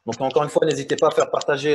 Donc, encore une fois, n'hésitez pas à faire partager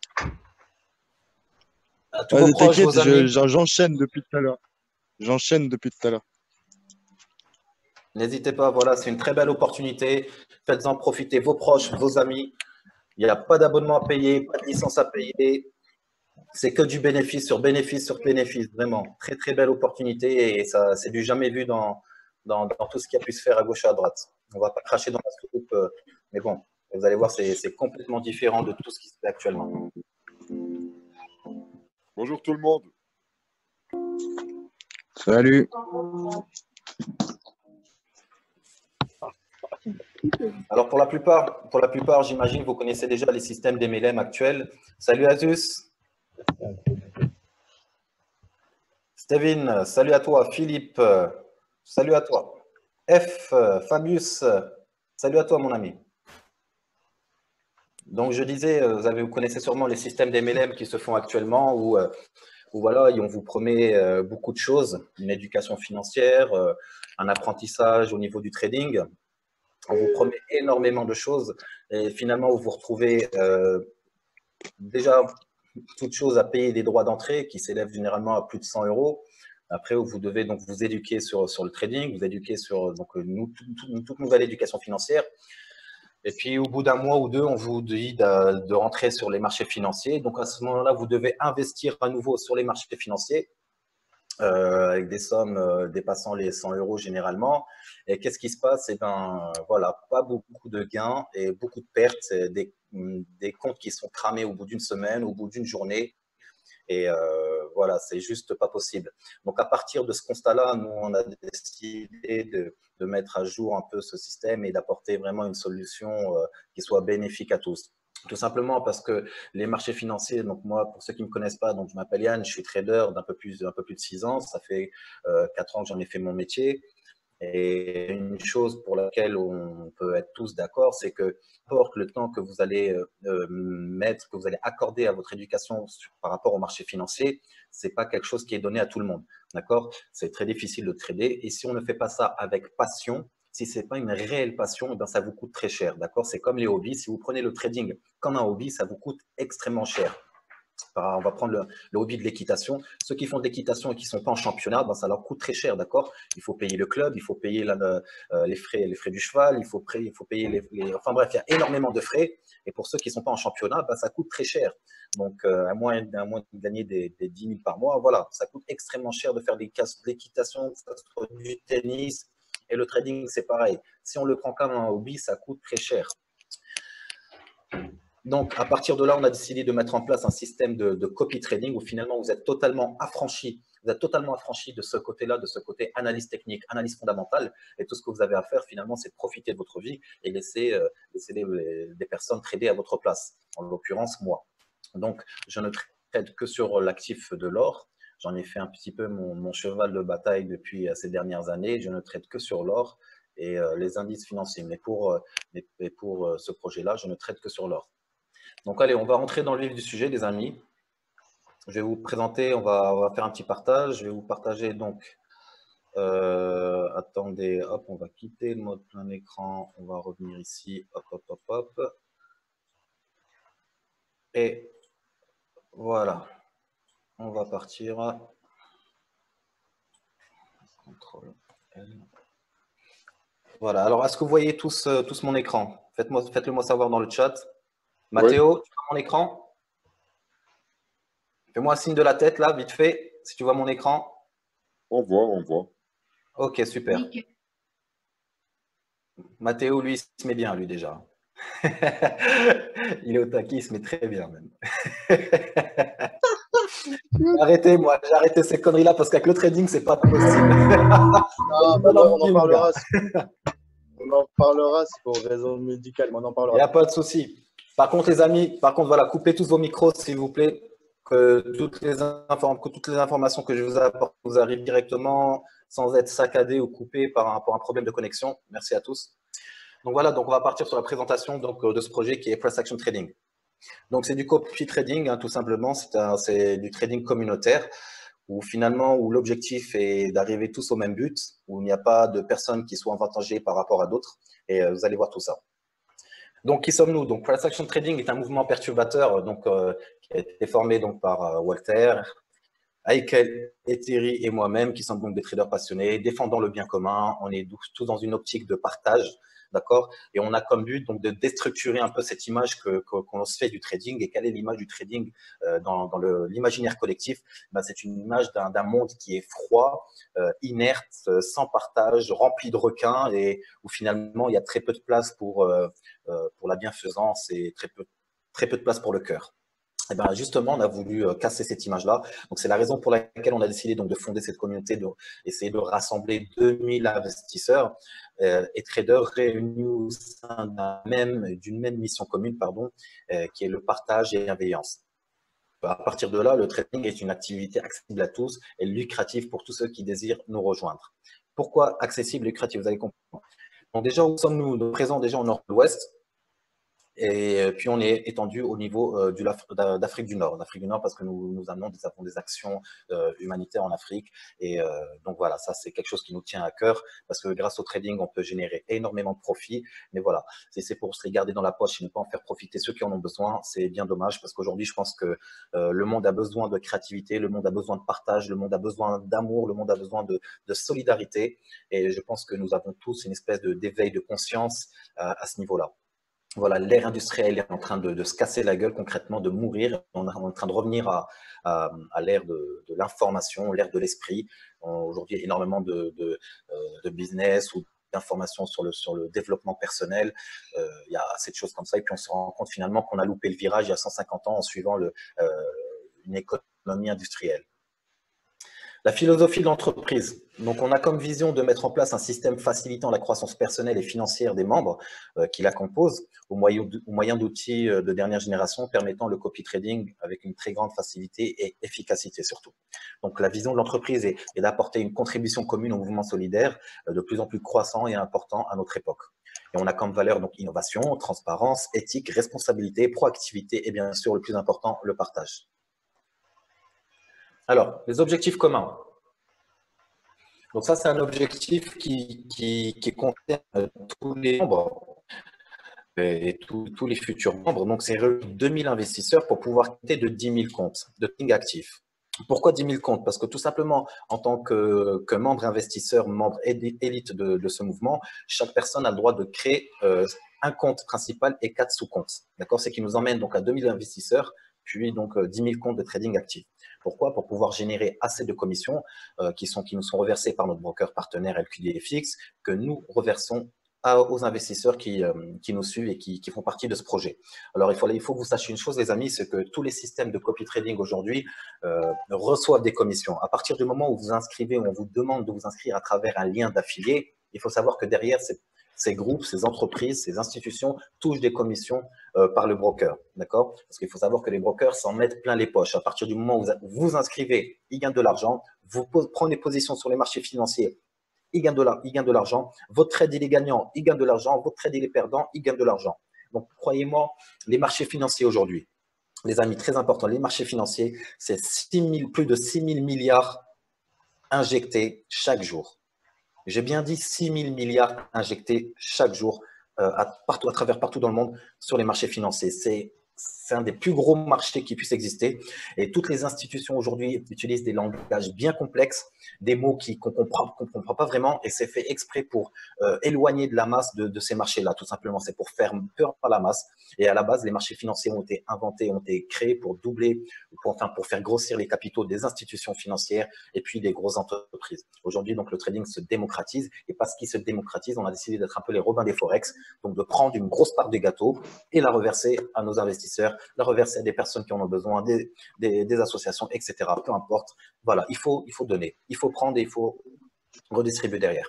à tous vos proches, T'inquiète, vos amis. j'enchaîne depuis tout à l'heure. J'enchaîne depuis tout à l'heure. N'hésitez pas, voilà, c'est une très belle opportunité. Faites-en profiter vos proches, vos amis. Il n'y a pas d'abonnement à payer, pas de licence à payer. C'est que du bénéfice sur bénéfice sur bénéfice. Vraiment, très, très belle opportunité. Et ça, c'est du jamais vu dans tout ce qui a pu se faire à gauche et à droite. On ne va pas cracher dans la soupe, mais bon, vous allez voir, c'est complètement différent de tout ce qui se fait actuellement. Bonjour tout le monde. Salut. Alors, pour la plupart, j'imagine, vous connaissez déjà les systèmes d'MLM actuels. Salut Azus. Steven, salut à toi. Philippe, salut à toi. F, Fabius, salut à toi, mon ami. Donc, je disais, vous connaissez sûrement les systèmes d'MLM qui se font actuellement où voilà, on vous promet beaucoup de choses, une éducation financière, un apprentissage au niveau du trading. On vous promet énormément de choses et finalement, vous vous retrouvez déjà toutes choses à payer des droits d'entrée qui s'élèvent généralement à plus de 100 euros. Après, vous devez donc vous éduquer sur le trading, vous éduquer sur toute nouvelle éducation financière. Et puis, au bout d'un mois ou deux, on vous dit de rentrer sur les marchés financiers. Donc, à ce moment-là, vous devez investir à nouveau sur les marchés financiers avec des sommes dépassant les 100 euros généralement. Et qu'est-ce qui se passe? Eh bien, voilà, pas beaucoup de gains et beaucoup de pertes, des comptes qui sont cramés au bout d'une semaine, au bout d'une journée. Et voilà, c'est juste pas possible. Donc, à partir de ce constat-là, nous, on a décidé de mettre à jour un peu ce système et d'apporter vraiment une solution qui soit bénéfique à tous. Tout simplement parce que les marchés financiers, donc moi, pour ceux qui ne me connaissent pas, donc je m'appelle Yann, je suis trader d'un peu plus de 6 ans. Ça fait 4 ans que j'en ai fait mon métier. Et une chose pour laquelle on peut être tous d'accord, c'est que importe le temps que vous allez mettre, que vous allez accorder à votre éducation par rapport au marché financier, c'est pas quelque chose qui est donné à tout le monde. D'accord? C'est très difficile de trader. Et si on ne fait pas ça avec passion, si ce n'est pas une réelle passion, ben ça vous coûte très cher. D'accord? C'est comme les hobbies. Si vous prenez le trading comme un hobby, ça vous coûte extrêmement cher. On va prendre le hobby de l'équitation. Ceux qui font de l'équitation et qui ne sont pas en championnat, ben ça leur coûte très cher, d'accord? Il faut payer le club, il faut payer les frais du cheval, il faut payer enfin bref, il y a énormément de frais. Et pour ceux qui ne sont pas en championnat, ben ça coûte très cher. Donc, à moins de gagner des 10 000 par mois, voilà, ça coûte extrêmement cher de faire de l'équitation, du tennis. Et le trading, c'est pareil. Si on le prend comme un hobby, ça coûte très cher. Donc, à partir de là, on a décidé de mettre en place un système de copy trading où finalement, vous êtes totalement affranchi. Vous êtes totalement affranchi de ce côté-là, de ce côté analyse technique, analyse fondamentale. Et tout ce que vous avez à faire, finalement, c'est de profiter de votre vie et laisser des personnes trader à votre place. En l'occurrence, moi. Donc, je ne trade que sur l'actif de l'or. J'en ai fait un petit peu mon cheval de bataille depuis ces dernières années. Je ne trade que sur l'or et les indices financiers. Mais pour ce projet-là, je ne trade que sur l'or. Donc, allez, on va rentrer dans le vif du sujet, les amis. Je vais vous présenter, on va faire un petit partage. Je vais vous partager donc, attendez, hop, on va quitter le mode plein écran. On va revenir ici, hop, hop, hop, hop. Et voilà, on va partir. CTRL L. Voilà, alors est-ce que vous voyez tous mon écran? Faites-le moi savoir dans le chat. Mathéo, tu vois mon écran? Fais-moi un signe de la tête, là, vite fait, si tu vois mon écran. On voit. Ok, super. Nickel. Mathéo, lui, il se met bien, lui, déjà. Il est au taquet, il se met très bien, même. J'ai arrêté ces conneries-là parce qu'avec le trading, c'est pas possible. Non, on en parlera. On en parlera, c'est pour raison médicale, mais on en parlera. Il n'y a pas de souci. Par contre, les amis, voilà, coupez tous vos micros, s'il vous plaît, que toutes les informations que je vous apporte vous arrivent directement sans être saccadées ou coupées par un problème de connexion. Merci à tous. Donc voilà, donc on va partir sur la présentation de ce projet qui est Price Action Trading. Donc c'est du copy trading, hein, tout simplement, c'est du trading communautaire où finalement où l'objectif est d'arriver tous au même but, où il n'y a pas de personnes qui soient avantagées par rapport à d'autres, et vous allez voir tout ça. Donc, qui sommes-nous? Donc, Price Action Trading est un mouvement perturbateur qui a été formé par Walter, Heikel et Thierry et moi-même, qui sommes donc des traders passionnés, défendant le bien commun. On est tous dans une optique de partage, d'accord? Et on a comme but donc de déstructurer un peu cette image qu'on se fait du trading. Et quelle est l'image du trading dans l'imaginaire collectif? C'est une image d'un monde qui est froid, inerte, sans partage, rempli de requins et où finalement il y a très peu de place pour la bienfaisance et très peu de place pour le cœur. Et ben justement, on a voulu casser cette image-là. Donc, c'est la raison pour laquelle on a décidé donc de fonder cette communauté, d'essayer de rassembler 2000 investisseurs et traders réunis au sein d'une même mission commune, qui est le partage et la bienveillance. À partir de là, le trading est une activité accessible à tous et lucrative pour tous ceux qui désirent nous rejoindre. Pourquoi accessible et lucrative? Vous allez comprendre. Donc, déjà, où sommes-nous présents déjà au nord-ouest? Et puis, on est étendu au niveau d'Afrique du Nord. D'Afrique du Nord parce que nous avons des actions humanitaires en Afrique. Et donc, voilà, ça, c'est quelque chose qui nous tient à cœur parce que grâce au trading, on peut générer énormément de profits. Mais voilà, c'est pour se les garder dans la poche et ne pas en faire profiter ceux qui en ont besoin. C'est bien dommage parce qu'aujourd'hui, je pense que le monde a besoin de créativité, le monde a besoin de partage, le monde a besoin d'amour, le monde a besoin de solidarité. Et je pense que nous avons tous une espèce d'éveil de conscience à ce niveau-là. Voilà, l'ère industrielle est en train de se casser la gueule concrètement, de mourir. On est en train de revenir à l'ère de l'information, l'ère de l'esprit. Aujourd'hui, il y a énormément de business ou d'informations sur le développement personnel. Il y a assez de choses comme ça. Et puis, on se rend compte finalement qu'on a loupé le virage il y a 150 ans en suivant une économie industrielle. La philosophie de l'entreprise. Donc, on a comme vision de mettre en place un système facilitant la croissance personnelle et financière des membres qui la composent au moyen d'outils de dernière génération permettant le copy trading avec une très grande facilité et efficacité surtout. Donc, la vision de l'entreprise est d'apporter une contribution commune au mouvement solidaire de plus en plus croissant et important à notre époque. Et on a comme valeur donc innovation, transparence, éthique, responsabilité, proactivité et bien sûr, le plus important, le partage. Alors, les objectifs communs. Donc ça, c'est un objectif qui concerne tous les membres et tous les futurs membres. Donc, c'est 2000 investisseurs pour pouvoir quitter de 10 000 comptes de trading actifs. Pourquoi 10 000 comptes? Parce que tout simplement, en tant que membre investisseur, membre élite de ce mouvement, chaque personne a le droit de créer un compte principal et 4 sous-comptes. D'accord? C'est qui nous emmène donc à 2000 investisseurs, puis donc 10 000 comptes de trading actifs. Pourquoi? Pour pouvoir générer assez de commissions qui nous sont reversées par notre broker partenaire LQDFX, que nous reversons aux investisseurs qui nous suivent et qui font partie de ce projet. Alors, il faut que vous sachiez une chose, les amis, c'est que tous les systèmes de copy trading aujourd'hui reçoivent des commissions. À partir du moment où vous inscrivez, où on vous demande de vous inscrire à travers un lien d'affilié, il faut savoir que derrière, ces groupes, ces entreprises, ces institutions touchent des commissions par le broker, d'accord? Parce qu'il faut savoir que les brokers s'en mettent plein les poches. À partir du moment où vous vous inscrivez, ils gagnent de l'argent, vous prenez position sur les marchés financiers, il gagne de l'argent. Votre trade, il est gagnant, il gagne de l'argent. Votre trade, il est perdant, il gagne de l'argent. Donc, croyez-moi, les marchés financiers aujourd'hui, les amis, très important, les marchés financiers, c'est plus de 6 000 milliards injectés chaque jour. J'ai bien dit 6 000 milliards injectés chaque jour partout dans le monde sur les marchés financiers. C'est un des plus gros marchés qui puisse exister. Et toutes les institutions aujourd'hui utilisent des langages bien complexes, des mots qu'on ne comprend pas vraiment, et c'est fait exprès pour éloigner de la masse de ces marchés-là, tout simplement. C'est pour faire peur à la masse. Et à la base, les marchés financiers ont été inventés, ont été créés pour doubler, pour faire grossir les capitaux des institutions financières et puis des grosses entreprises. Aujourd'hui, donc, le trading se démocratise. Et parce qu'il se démocratise, on a décidé d'être un peu les Robins des Forex, donc de prendre une grosse part des gâteaux et la reverser à nos investisseurs, la reverser à des personnes qui en ont besoin, des associations, etc. Peu importe. Voilà, il faut donner, il faut prendre et il faut redistribuer derrière.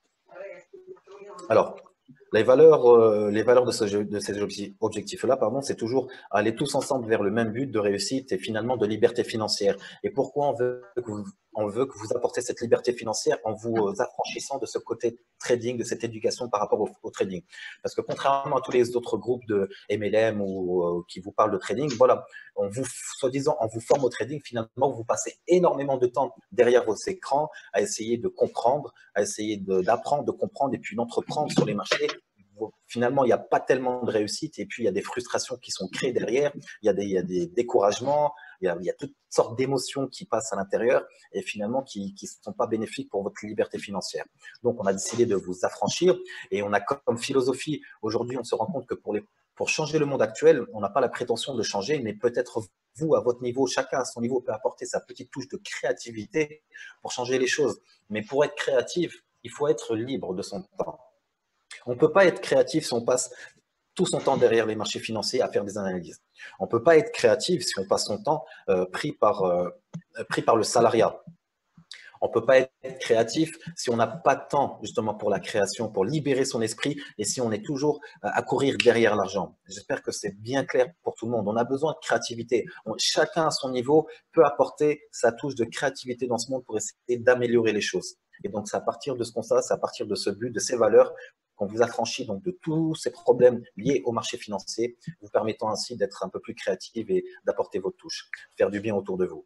Alors, les valeurs de ces objectifs-là, c'est toujours aller tous ensemble vers le même but de réussite et finalement de liberté financière. Et pourquoi on veut que vous apportez cette liberté financière en vous affranchissant de ce côté trading, de cette éducation par rapport au trading. Parce que contrairement à tous les autres groupes de MLM ou qui vous parlent de trading, voilà, soi-disant, on vous forme au trading, finalement, vous passez énormément de temps derrière vos écrans à essayer de comprendre, à essayer d'apprendre, de comprendre et puis d'entreprendre sur les marchés. finalement, il n'y a pas tellement de réussite et puis il y a des frustrations qui sont créées derrière, il y a des découragements, il y a toutes sortes d'émotions qui passent à l'intérieur et finalement qui ne sont pas bénéfiques pour votre liberté financière. Donc, on a décidé de vous affranchir et on a comme philosophie, aujourd'hui, on se rend compte que pour changer le monde actuel, on n'a pas la prétention de changer, mais peut-être vous, à votre niveau, chacun à son niveau peut apporter sa petite touche de créativité pour changer les choses. Mais pour être créatif, il faut être libre de son temps. On ne peut pas être créatif si on passe tout son temps derrière les marchés financiers à faire des analyses. On ne peut pas être créatif si on passe son temps pris par le salariat. On ne peut pas être créatif si on n'a pas de temps justement pour la création, pour libérer son esprit et si on est toujours à courir derrière l'argent. J'espère que c'est bien clair pour tout le monde. On a besoin de créativité. Chacun à son niveau peut apporter sa touche de créativité dans ce monde pour essayer d'améliorer les choses. Et donc, c'est à partir de ce constat, c'est à partir de ce but, de ces valeurs qu'on vous affranchit donc de tous ces problèmes liés au marché financier, vous permettant ainsi d'être un peu plus créatif et d'apporter votre touche, faire du bien autour de vous.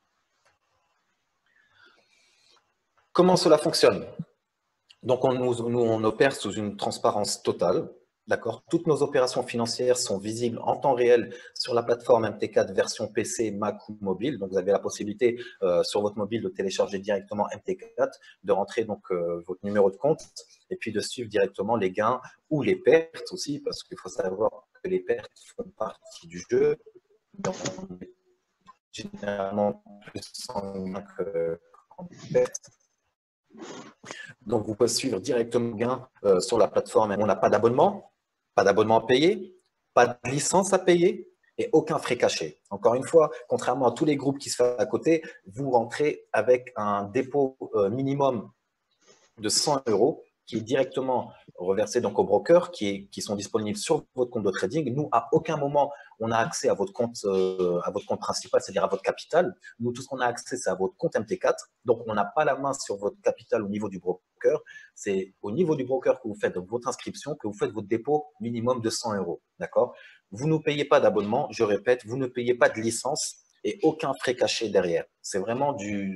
Comment cela fonctionne? Donc, nous, on opère sous une transparence totale. D'accord. Toutes nos opérations financières sont visibles en temps réel sur la plateforme MT4 version PC, Mac ou mobile. Donc, vous avez la possibilité sur votre mobile de télécharger directement MT4, de rentrer donc votre numéro de compte et puis de suivre directement les gains ou les pertes aussi, parce qu'il faut savoir que les pertes font partie du jeu. Donc, on est généralement plus en gain qu'en pertes. Donc, vous pouvez suivre directement le gain sur la plateforme. On n'a pas d'abonnement à payer, pas de licence à payer et aucun frais caché. Encore une fois, contrairement à tous les groupes qui se font à côté, vous rentrez avec un dépôt minimum de 100 € qui est directement reversé donc aux brokers qui sont disponibles sur votre compte de trading. Nous, à aucun moment, on a accès à votre compte principal, c'est-à-dire à votre capital. Nous, tout ce qu'on a accès, c'est à votre compte MT4. Donc, on n'a pas la main sur votre capital au niveau du broker. C'est au niveau du broker que vous faites votre inscription, que vous faites votre dépôt minimum de 100 €. D'accord? Vous ne payez pas d'abonnement, je répète, vous ne payez pas de licence et aucun frais caché derrière. C'est vraiment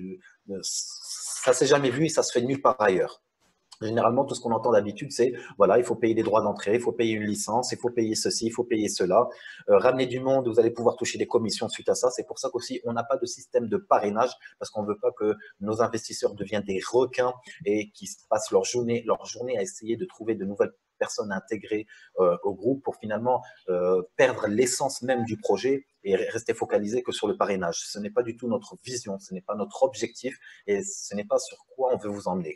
ça s'est jamais vu et ça se fait nulle part ailleurs. Généralement, tout ce qu'on entend d'habitude, c'est voilà, il faut payer des droits d'entrée, il faut payer une licence, il faut payer ceci, il faut payer cela. Ramener du monde, vous allez pouvoir toucher des commissions suite à ça. C'est pour ça qu'aussi, on n'a pas de système de parrainage parce qu'on ne veut pas que nos investisseurs deviennent des requins et qu'ils passent leur journée à essayer de trouver de nouvelles personnes intégrées au groupe pour finalement perdre l'essence même du projet et rester focalisé que sur le parrainage. Ce n'est pas du tout notre vision, ce n'est pas notre objectif et ce n'est pas sur quoi on veut vous emmener.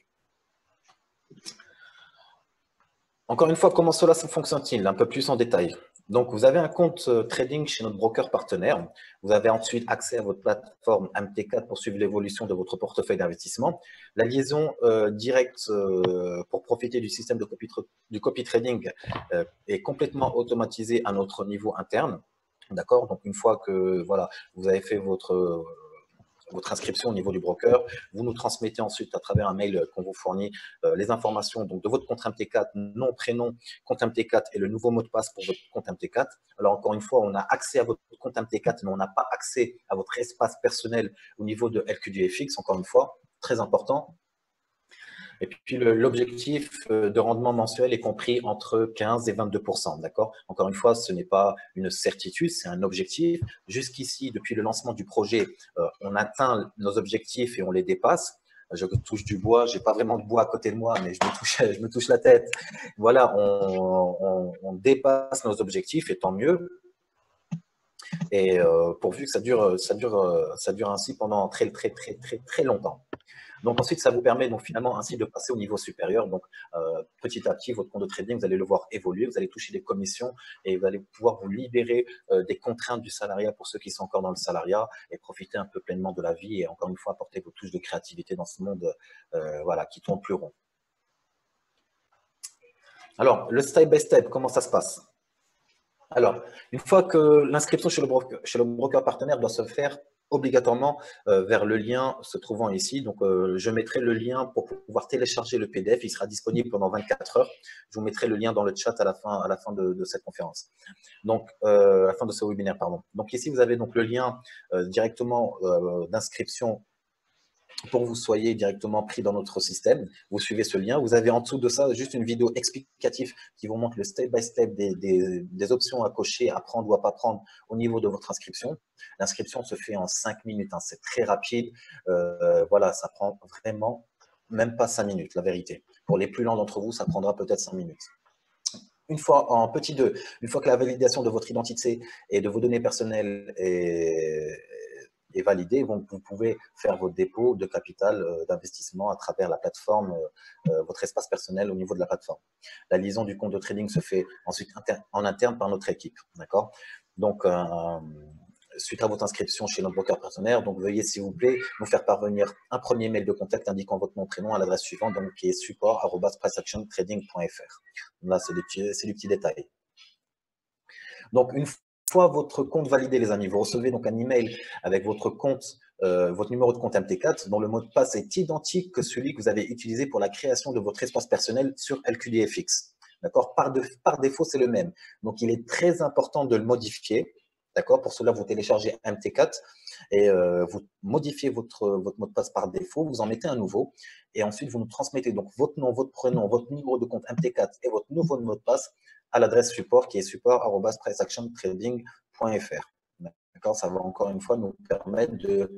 Encore une fois, comment cela fonctionne-t-il? Un peu plus en détail. Donc, vous avez un compte trading chez notre broker partenaire. Vous avez ensuite accès à votre plateforme MT4 pour suivre l'évolution de votre portefeuille d'investissement. La liaison directe pour profiter du système du copy trading est complètement automatisée à notre niveau interne. D'accord? Donc, une fois que voilà, vous avez fait votre inscription au niveau du broker. Vous nous transmettez ensuite à travers un mail qu'on vous fournit les informations donc, de votre compte MT4, nom, prénom, compte MT4 et le nouveau mot de passe pour votre compte MT4. Alors encore une fois, on a accès à votre compte MT4, mais on n'a pas accès à votre espace personnel au niveau de LQDFX, encore une fois, très important. Et puis, l'objectif de rendement mensuel est compris entre 15 et 22%. D'accord? Encore une fois, ce n'est pas une certitude, c'est un objectif. Jusqu'ici, depuis le lancement du projet, on atteint nos objectifs et on les dépasse. Je touche du bois, j'ai pas vraiment de bois à côté de moi, mais je me touche la tête. Voilà, on dépasse nos objectifs et tant mieux. Et pourvu que ça dure ainsi pendant très longtemps. Donc ensuite, ça vous permet donc finalement ainsi de passer au niveau supérieur. Donc petit à petit, votre compte de trading, vous allez le voir évoluer, vous allez toucher des commissions et vous allez pouvoir vous libérer des contraintes du salariat pour ceux qui sont encore dans le salariat et profiter un peu pleinement de la vie et encore une fois apporter vos touches de créativité dans ce monde voilà, qui tourne plus rond. Alors, le step by step, comment ça se passe? Alors, une fois que l'inscription chez le broker partenaire doit se faire obligatoirement vers le lien se trouvant ici. Donc, je mettrai le lien pour pouvoir télécharger le PDF. Il sera disponible pendant 24 heures. Je vous mettrai le lien dans le chat à la fin de cette conférence. Donc, à la fin de ce webinaire, pardon. Donc, ici, vous avez donc le lien directement d'inscription pour que vous soyez directement pris dans notre système. Vous suivez ce lien. Vous avez en dessous de ça juste une vidéo explicative qui vous montre le step-by-step des options à cocher, à prendre ou à pas prendre au niveau de votre inscription. L'inscription se fait en 5 minutes. Hein. C'est très rapide. Voilà, ça prend vraiment même pas 5 minutes, la vérité. Pour les plus lents d'entre vous, ça prendra peut-être 5 minutes. Une fois, en petit 2, une fois que la validation de votre identité et de vos données personnelles est validée, vous pouvez faire vos dépôts de capital d'investissement à travers la plateforme, votre espace personnel au niveau de la plateforme. La liaison du compte de trading se fait ensuite en interne par notre équipe. D'accord ? Donc, suite à votre inscription chez notre broker partenaire, donc veuillez s'il vous plaît nous faire parvenir un premier mail de contact indiquant votre nom, prénom à l'adresse suivante, donc qui est support@priceactiontrading.fr. Là, c'est des petits détails. Donc, une fois votre compte validé, les amis, vous recevez donc un email avec votre compte, votre numéro de compte MT4, dont le mot de passe est identique que celui que vous avez utilisé pour la création de votre espace personnel sur LQDFX. D'accord ? Par défaut, c'est le même. Donc, il est très important de le modifier. D'accord ? Pour cela, vous téléchargez MT4 et vous modifiez votre mot de passe par défaut, vous en mettez un nouveau et ensuite vous nous transmettez donc votre nom, votre prénom, votre numéro de compte MT4 et votre nouveau mot de passe à l'adresse support qui est support@priceactiontrading.fr. D'accord ? Ça va encore une fois nous permettre de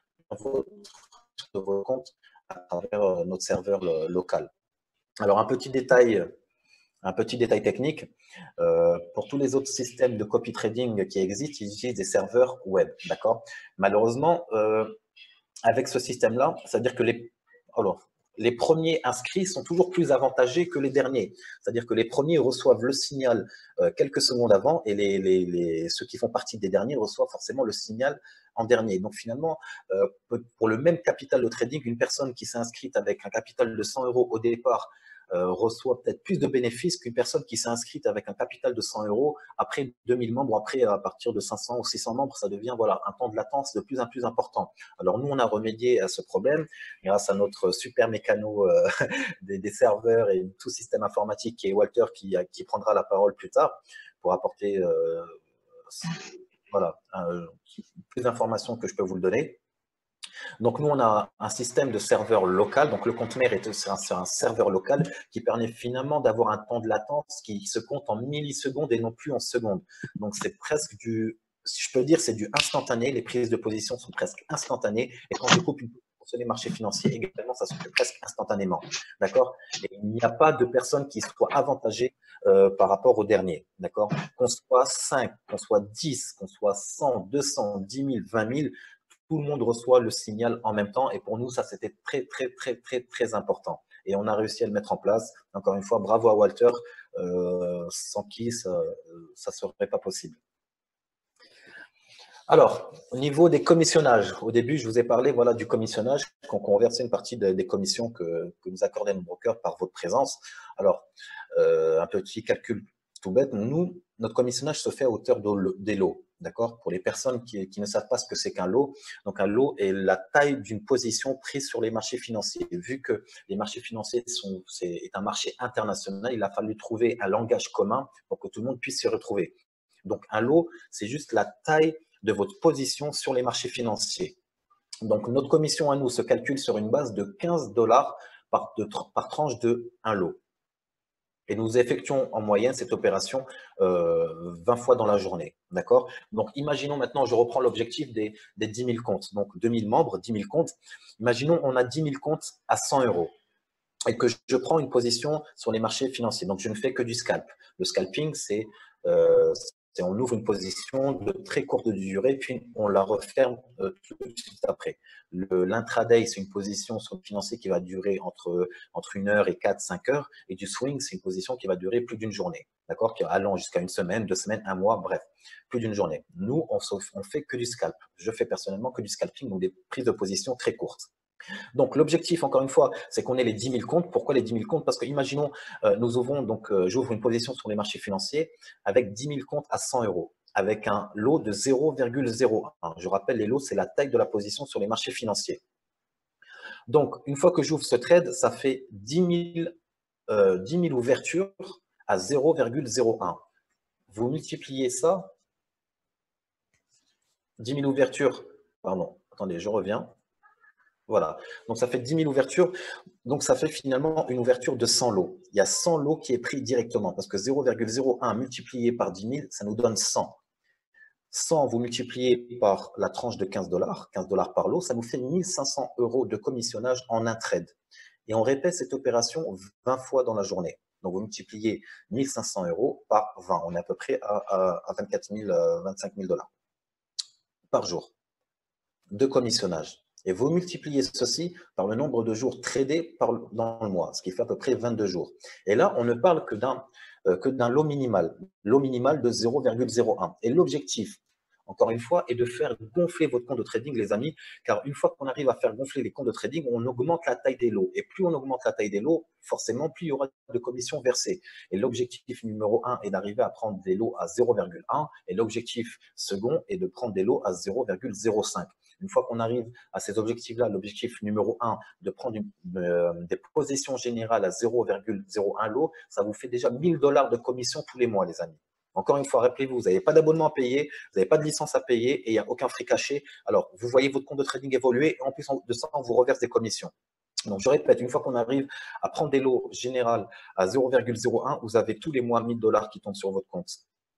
votre compte à travers notre serveur local. Alors un petit détail technique, pour tous les autres systèmes de copy trading qui existent, ils utilisent des serveurs web, d'accord ? Malheureusement, avec ce système-là, c'est-à-dire que les premiers inscrits sont toujours plus avantagés que les derniers. C'est-à-dire que les premiers reçoivent le signal quelques secondes avant et ceux qui font partie des derniers reçoivent forcément le signal en dernier. Donc finalement, pour le même capital de trading, une personne qui s'est inscrite avec un capital de 100 € au départ reçoit peut-être plus de bénéfices qu'une personne qui s'est inscrite avec un capital de 100 € après 2000 membres, après à partir de 500 ou 600 membres, ça devient voilà, un temps de latence de plus en plus important. Alors nous, on a remédié à ce problème grâce à notre super mécano des serveurs et tout système informatique qui est Walter qui prendra la parole plus tard pour apporter voilà, plus d'informations que je peux vous le donner. Donc, nous, on a un système de serveur local. Donc, le compte mère c'est un serveur local qui permet finalement d'avoir un temps de latence qui se compte en millisecondes et non plus en secondes. Donc, c'est presque si je peux dire, c'est du instantané. Les prises de position sont presque instantanées. Et quand je coupe une position sur les marchés financiers, également, ça se fait presque instantanément. D'accord ? Et il n'y a pas de personne qui soit avantagée par rapport au dernier. D'accord ? Qu'on soit 5, qu'on soit 10, qu'on soit 100, 200, 10 000, 20 000, tout le monde reçoit le signal en même temps. Et pour nous, ça, c'était très, très, très, très, très important. Et on a réussi à le mettre en place. Encore une fois, bravo à Walter, sans qui ça ne serait pas possible. Alors, au niveau des commissionnages, au début, je vous ai parlé voilà, du commissionnage, qu'on versait une partie des commissions que nous accordait nos brokers par votre présence. Alors, un petit calcul tout bête, nous, notre commissionnage se fait à hauteur des lots, d'accord ? Pour les personnes qui ne savent pas ce que c'est qu'un lot, donc un lot est la taille d'une position prise sur les marchés financiers. Vu que les marchés financiers est un marché international, il a fallu trouver un langage commun pour que tout le monde puisse s'y retrouver. Donc, un lot, c'est juste la taille de votre position sur les marchés financiers. Donc, notre commission à nous se calcule sur une base de 15 $ par tranche de un lot. Et nous effectuons en moyenne cette opération 20 fois dans la journée. D'accord ? Donc, imaginons maintenant, je reprends l'objectif des 10 000 comptes. Donc, 2000 membres, 10 000 comptes. Imaginons, on a 10 000 comptes à 100 € et que je prends une position sur les marchés financiers. Donc, je ne fais que du scalp. Le scalping, c'est on ouvre une position de très courte durée, puis on la referme tout de suite après. L'intraday, c'est une position sur le financier qui va durer entre 1 heure et 4-5 heures. Et du swing, c'est une position qui va durer plus d'une journée, d'accord, allant jusqu'à 1 semaine, 2 semaines, 1 mois, bref, plus d'une journée. Nous, on fait que du scalp. Je fais personnellement que du scalping, donc des prises de position très courtes. Donc, l'objectif, encore une fois, c'est qu'on ait les 10 000 comptes. Pourquoi les 10 000 comptes ? Parce que, imaginons, nous ouvrons, donc, j'ouvre une position sur les marchés financiers avec 10 000 comptes à 100 € avec un lot de 0,01. Je rappelle, les lots, c'est la taille de la position sur les marchés financiers. Donc, une fois que j'ouvre ce trade, ça fait 10 000 ouvertures à 0,01. Vous multipliez ça, 10 000 ouvertures, pardon, attendez, je reviens. Voilà, donc ça fait 10 000 ouvertures, donc ça fait finalement une ouverture de 100 lots. Il y a 100 lots qui est pris directement, parce que 0,01 multiplié par 10 000, ça nous donne 100. 100, vous multipliez par la tranche de 15 $, par lot, ça nous fait 1 500 € de commissionnage en un trade. Et on répète cette opération 20 fois dans la journée. Donc, vous multipliez 1 500 € par 20. On est à peu près à 24 000, 25 000 $ par jour de commissionnage. Et vous multipliez ceci par le nombre de jours tradés dans le mois, ce qui fait à peu près 22 jours. Et là, on ne parle que d'un lot minimal de 0,01. Et l'objectif, encore une fois, est de faire gonfler votre compte de trading, les amis, car une fois qu'on arrive à faire gonfler les comptes de trading, on augmente la taille des lots. Et plus on augmente la taille des lots, forcément, plus il y aura de commissions versées. Et l'objectif numéro 1 est d'arriver à prendre des lots à 0,1, et l'objectif second est de prendre des lots à 0,05. Une fois qu'on arrive à ces objectifs-là, l'objectif numéro 1, de prendre des positions générales à 0,01 lot, ça vous fait déjà 1 000 $ de commission tous les mois, les amis. Encore une fois, rappelez-vous, vous n'avez pas d'abonnement à payer, vous n'avez pas de licence à payer et il n'y a aucun frais caché. Alors, vous voyez votre compte de trading évoluer et en plus de ça, on vous reverse des commissions. Donc, je répète, une fois qu'on arrive à prendre des lots généraux à 0,01, vous avez tous les mois 1 000 $ qui tombent sur votre compte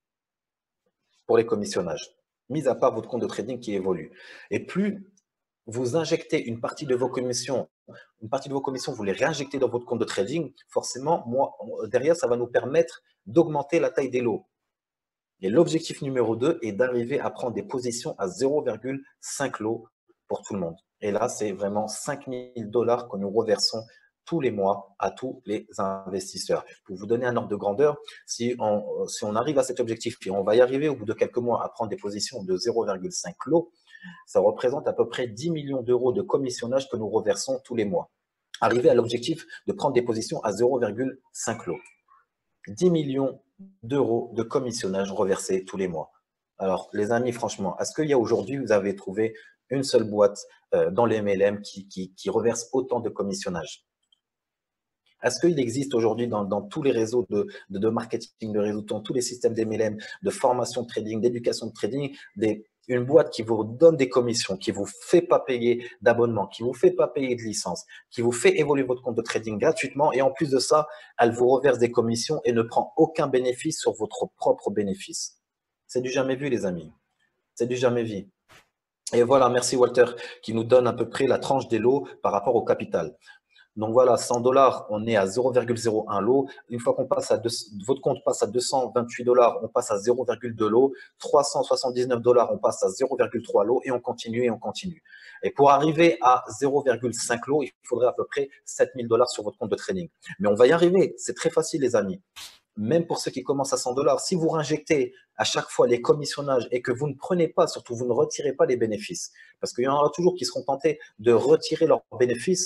pour les commissionnages, mis à part votre compte de trading qui évolue. Et plus vous injectez une partie de vos commissions, vous les réinjectez dans votre compte de trading, forcément, derrière, ça va nous permettre d'augmenter la taille des lots. Et l'objectif numéro 2 est d'arriver à prendre des positions à 0,5 lots pour tout le monde. Et là, c'est vraiment 5 000 $ que nous reversons tous les mois à tous les investisseurs. Pour vous donner un ordre de grandeur, si on arrive à cet objectif, et on va y arriver au bout de quelques mois à prendre des positions de 0,5 lots, ça représente à peu près 10 millions € de commissionnage que nous reversons tous les mois. Arriver à l'objectif de prendre des positions à 0,5 lots. 10 millions € de commissionnage reversés tous les mois. Alors, les amis, franchement, est-ce qu'il y a aujourd'hui, vous avez trouvé une seule boîte dans les MLM qui reverse autant de commissionnage? Est-ce qu'il existe aujourd'hui dans tous les réseaux de marketing, de réseau, dans tous les systèmes d'MLM, de formation de trading, d'éducation de trading, une boîte qui vous donne des commissions, qui ne vous fait pas payer d'abonnement, qui ne vous fait pas payer de licence, qui vous fait évoluer votre compte de trading gratuitement et en plus de ça, elle vous reverse des commissions et ne prend aucun bénéfice sur votre propre bénéfice? C'est du jamais vu, les amis. C'est du jamais vu. Et voilà, merci Walter, qui nous donne à peu près la tranche des lots par rapport au capital. Donc voilà, 100 $, on est à 0,01 lot. Une fois qu'on passe votre compte passe à 228 $, on passe à 0,2 lot. 379 $, on passe à 0,3 lot et on continue et on continue. Et pour arriver à 0,5 lot, il faudrait à peu près 7 000 $ sur votre compte de trading. Mais on va y arriver, c'est très facile les amis. Même pour ceux qui commencent à 100 $, si vous réinjectez à chaque fois les commissionnages et que vous ne prenez pas, surtout vous ne retirez pas les bénéfices, parce qu'il y en aura toujours qui seront tentés de retirer leurs bénéfices.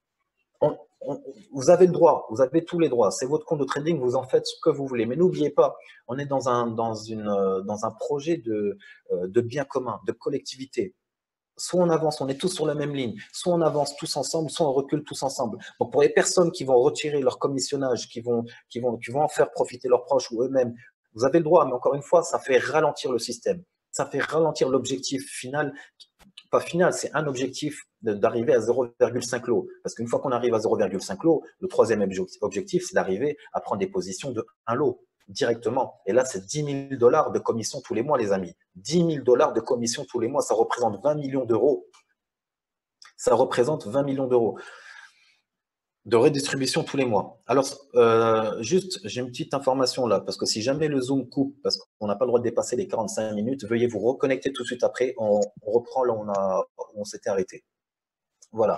Vous avez le droit, vous avez tous les droits. C'est votre compte de trading, vous en faites ce que vous voulez. Mais n'oubliez pas, on est dans un projet de bien commun, de collectivité. Soit on avance, on est tous sur la même ligne, soit on avance tous ensemble, soit on recule tous ensemble. Donc pour les personnes qui vont retirer leur commissionnage, qui vont en faire profiter leurs proches ou eux-mêmes, vous avez le droit, mais encore une fois, ça fait ralentir le système. Ça fait ralentir l'objectif final. Pas final, c'est un objectif d'arriver à 0,5 lot. Parce qu'une fois qu'on arrive à 0,5 lot, le troisième objectif, c'est d'arriver à prendre des positions de 1 lot directement. Et là, c'est 10 000 $ de commission tous les mois, les amis. 10 000 $ de commission tous les mois, ça représente 20 millions d'euros. Ça représente 20 millions d'euros de redistribution tous les mois. Alors, juste, j'ai une petite information là, parce que si jamais le Zoom coupe, parce qu'on n'a pas le droit de dépasser les 45 minutes, veuillez vous reconnecter tout de suite après. On reprend là où on s'était arrêté. Voilà.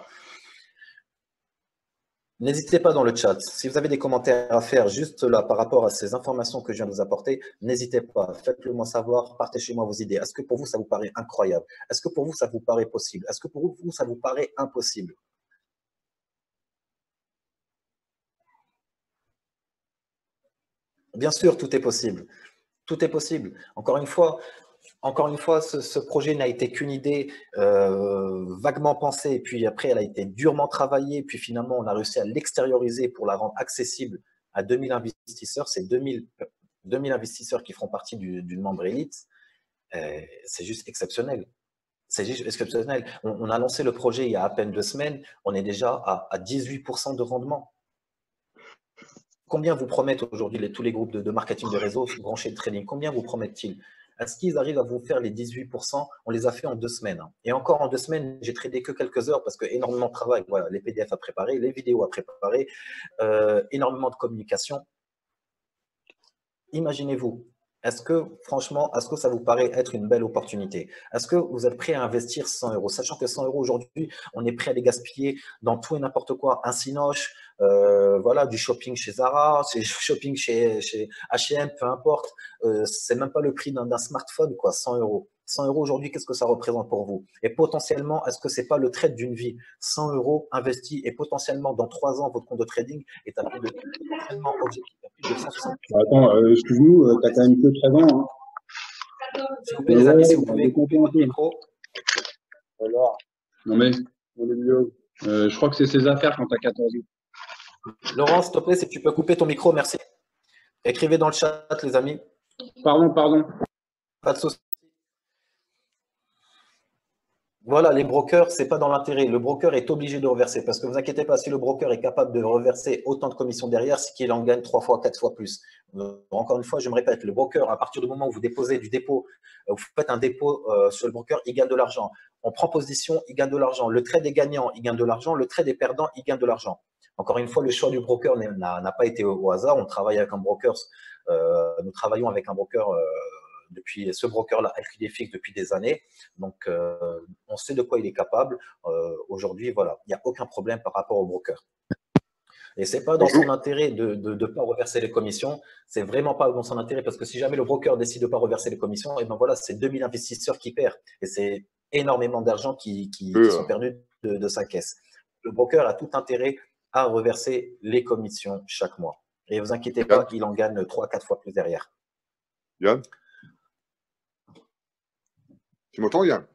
N'hésitez pas dans le chat. Si vous avez des commentaires à faire juste là par rapport à ces informations que je viens de vous apporter, n'hésitez pas. Faites-le moi savoir. Partagez-moi vos idées. Est-ce que pour vous, ça vous paraît incroyable? Est-ce que pour vous, ça vous paraît possible? Est-ce que pour vous, ça vous paraît impossible? Bien sûr, tout est possible. Tout est possible. Encore une fois, ce projet n'a été qu'une idée vaguement pensée, et puis après, elle a été durement travaillée, puis finalement, on a réussi à l'extérioriser pour la rendre accessible à 2000 investisseurs. C'est 2000 investisseurs qui feront partie d'une membre élite. C'est juste exceptionnel. C'est juste exceptionnel. On a lancé le projet il y a à peine 2 semaines. On est déjà à 18% de rendement. Combien vous promettent aujourd'hui tous les groupes de marketing de réseau branchés de trading? Combien vous promettent-ils? Est-ce qu'ils arrivent à vous faire les 18%? On les a fait en 2 semaines. Et encore en 2 semaines, j'ai tradé que quelques heures parce que énormément de travail. Voilà, les PDF à préparer, les vidéos à préparer, énormément de communication. Imaginez-vous, est-ce que, franchement, est-ce que ça vous paraît être une belle opportunité? Est-ce que vous êtes prêt à investir 100 euros, sachant que 100 euros aujourd'hui, on est prêt à les gaspiller dans tout et n'importe quoi, un Cinoche, voilà, du shopping chez Zara, du shopping chez H&M, peu importe. C'est même pas le prix d'un smartphone, quoi, 100 euros. 100 euros aujourd'hui, qu'est-ce que ça représente pour vous? Et potentiellement, est-ce que c'est pas le trade d'une vie? 100 euros investis et potentiellement dans 3 ans, votre compte de trading est à plus de, potentiellement objectif à plus de 160. Attends, excuse-nous, t'as quand même que 13 ans. Hein. S'il vous plaît, les amis, si vous pouvez couper votre micro. Alors, non mais, je crois que c'est ses affaires quand t'as 14 ans. Laurent, s'il te plaît, si tu peux couper ton micro, merci. Écrivez dans le chat, les amis. Pardon. Pas de souci. Voilà, les brokers, ce n'est pas dans l'intérêt. Le broker est obligé de reverser parce que ne vous inquiétez pas, si le broker est capable de reverser autant de commissions derrière, c'est qu'il en gagne 3 fois, 4 fois plus. Encore une fois, je me répète, le broker, à partir du moment où vous déposez du dépôt, vous faites un dépôt sur le broker, il gagne de l'argent. On prend position, il gagne de l'argent. Le trade est gagnant, il gagne de l'argent. Le trade est perdant, il gagne de l'argent. Encore une fois, le choix du broker n'a pas été au hasard. On travaille avec un broker, nous travaillons avec un broker depuis ce broker-là, LQDFix, depuis des années. Donc, on sait de quoi il est capable. Aujourd'hui, voilà, il n'y a aucun problème par rapport au broker. Et ce n'est pas dans son intérêt de ne pas reverser les commissions. C'est vraiment pas dans son intérêt parce que si jamais le broker décide de ne pas reverser les commissions, et ben voilà, c'est 2000 investisseurs qui perdent. Et c'est énormément d'argent qui sont perdus de sa caisse. Le broker a tout intérêt à reverser les commissions chaque mois. Et ne vous inquiétez pas, il en gagne 3-4 fois plus derrière. Yann? Tu m'entends, Yann?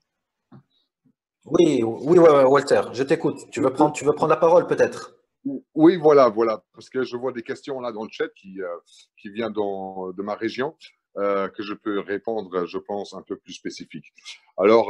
Oui, Walter, je t'écoute. Tu veux prendre la parole peut-être? Oui, voilà, parce que je vois des questions là dans le chat qui viennent de ma région, que je peux répondre, je pense, un peu plus spécifique. Alors,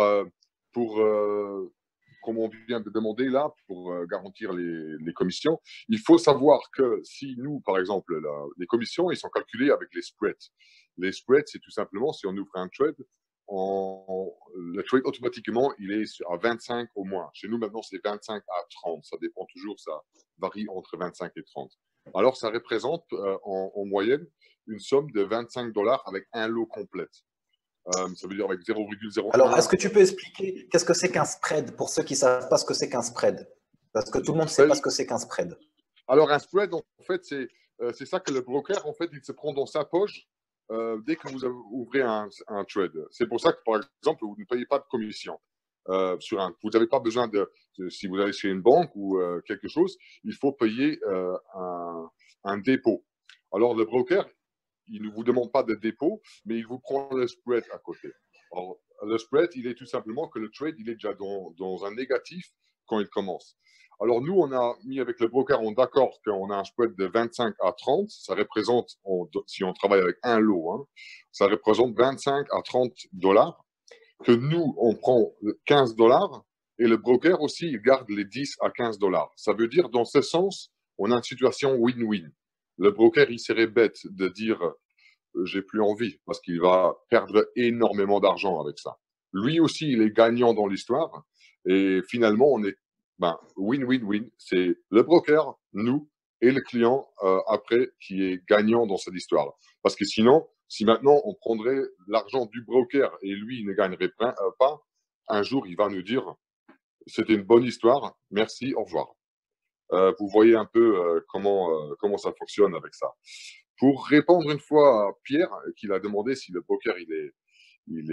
comme on vient de demander là, pour garantir les commissions, il faut savoir que si nous, par exemple, les commissions, ils sont calculés avec les spreads. Les spreads, c'est tout simplement, si on ouvre un trade, le trade automatiquement, il est à 25 au moins. Chez nous, maintenant, c'est 25 à 30. Ça dépend toujours, ça varie entre 25 et 30. Alors, ça représente en moyenne une somme de 25 $ avec un lot complète. Ça veut dire avec 0,01. Alors, est-ce que tu peux expliquer qu'est-ce que c'est qu'un spread pour ceux qui ne savent pas ce que c'est qu'un spread? Parce que tout le monde ne sait pas ce que c'est qu'un spread. Alors, un spread, en fait, c'est ça que le broker, en fait, il se prend dans sa poche dès que vous ouvrez un trade. C'est pour ça que, par exemple, vous ne payez pas de commission. Vous n'avez pas besoin si vous allez chez une banque ou quelque chose, il faut payer un dépôt. Alors, le broker, il ne vous demande pas de dépôt, mais il vous prend le spread à côté. Alors, le spread, il est tout simplement que le trade, il est déjà dans un négatif quand il commence. Alors, nous, on a mis avec le broker, on est d'accord qu'on a un spread de 25 à 30. Ça représente, si on travaille avec un lot, hein, ça représente 25 à 30 $. Que nous, on prend 15 $ et le broker aussi, il garde les 10 à 15 $. Ça veut dire, dans ce sens, on a une situation win-win. Le broker, il serait bête de dire j'ai plus envie parce qu'il va perdre énormément d'argent avec ça. Lui aussi, il est gagnant dans l'histoire et finalement, on est win-win-win. C'est le broker, nous et le client après qui est gagnant dans cette histoire. Parce que sinon, si maintenant on prendrait l'argent du broker et lui il ne gagnerait pas, un jour il va nous dire c'était une bonne histoire, merci, au revoir. Vous voyez un peu comment ça fonctionne avec ça. Pour répondre une fois à Pierre, qui a demandé si le broker il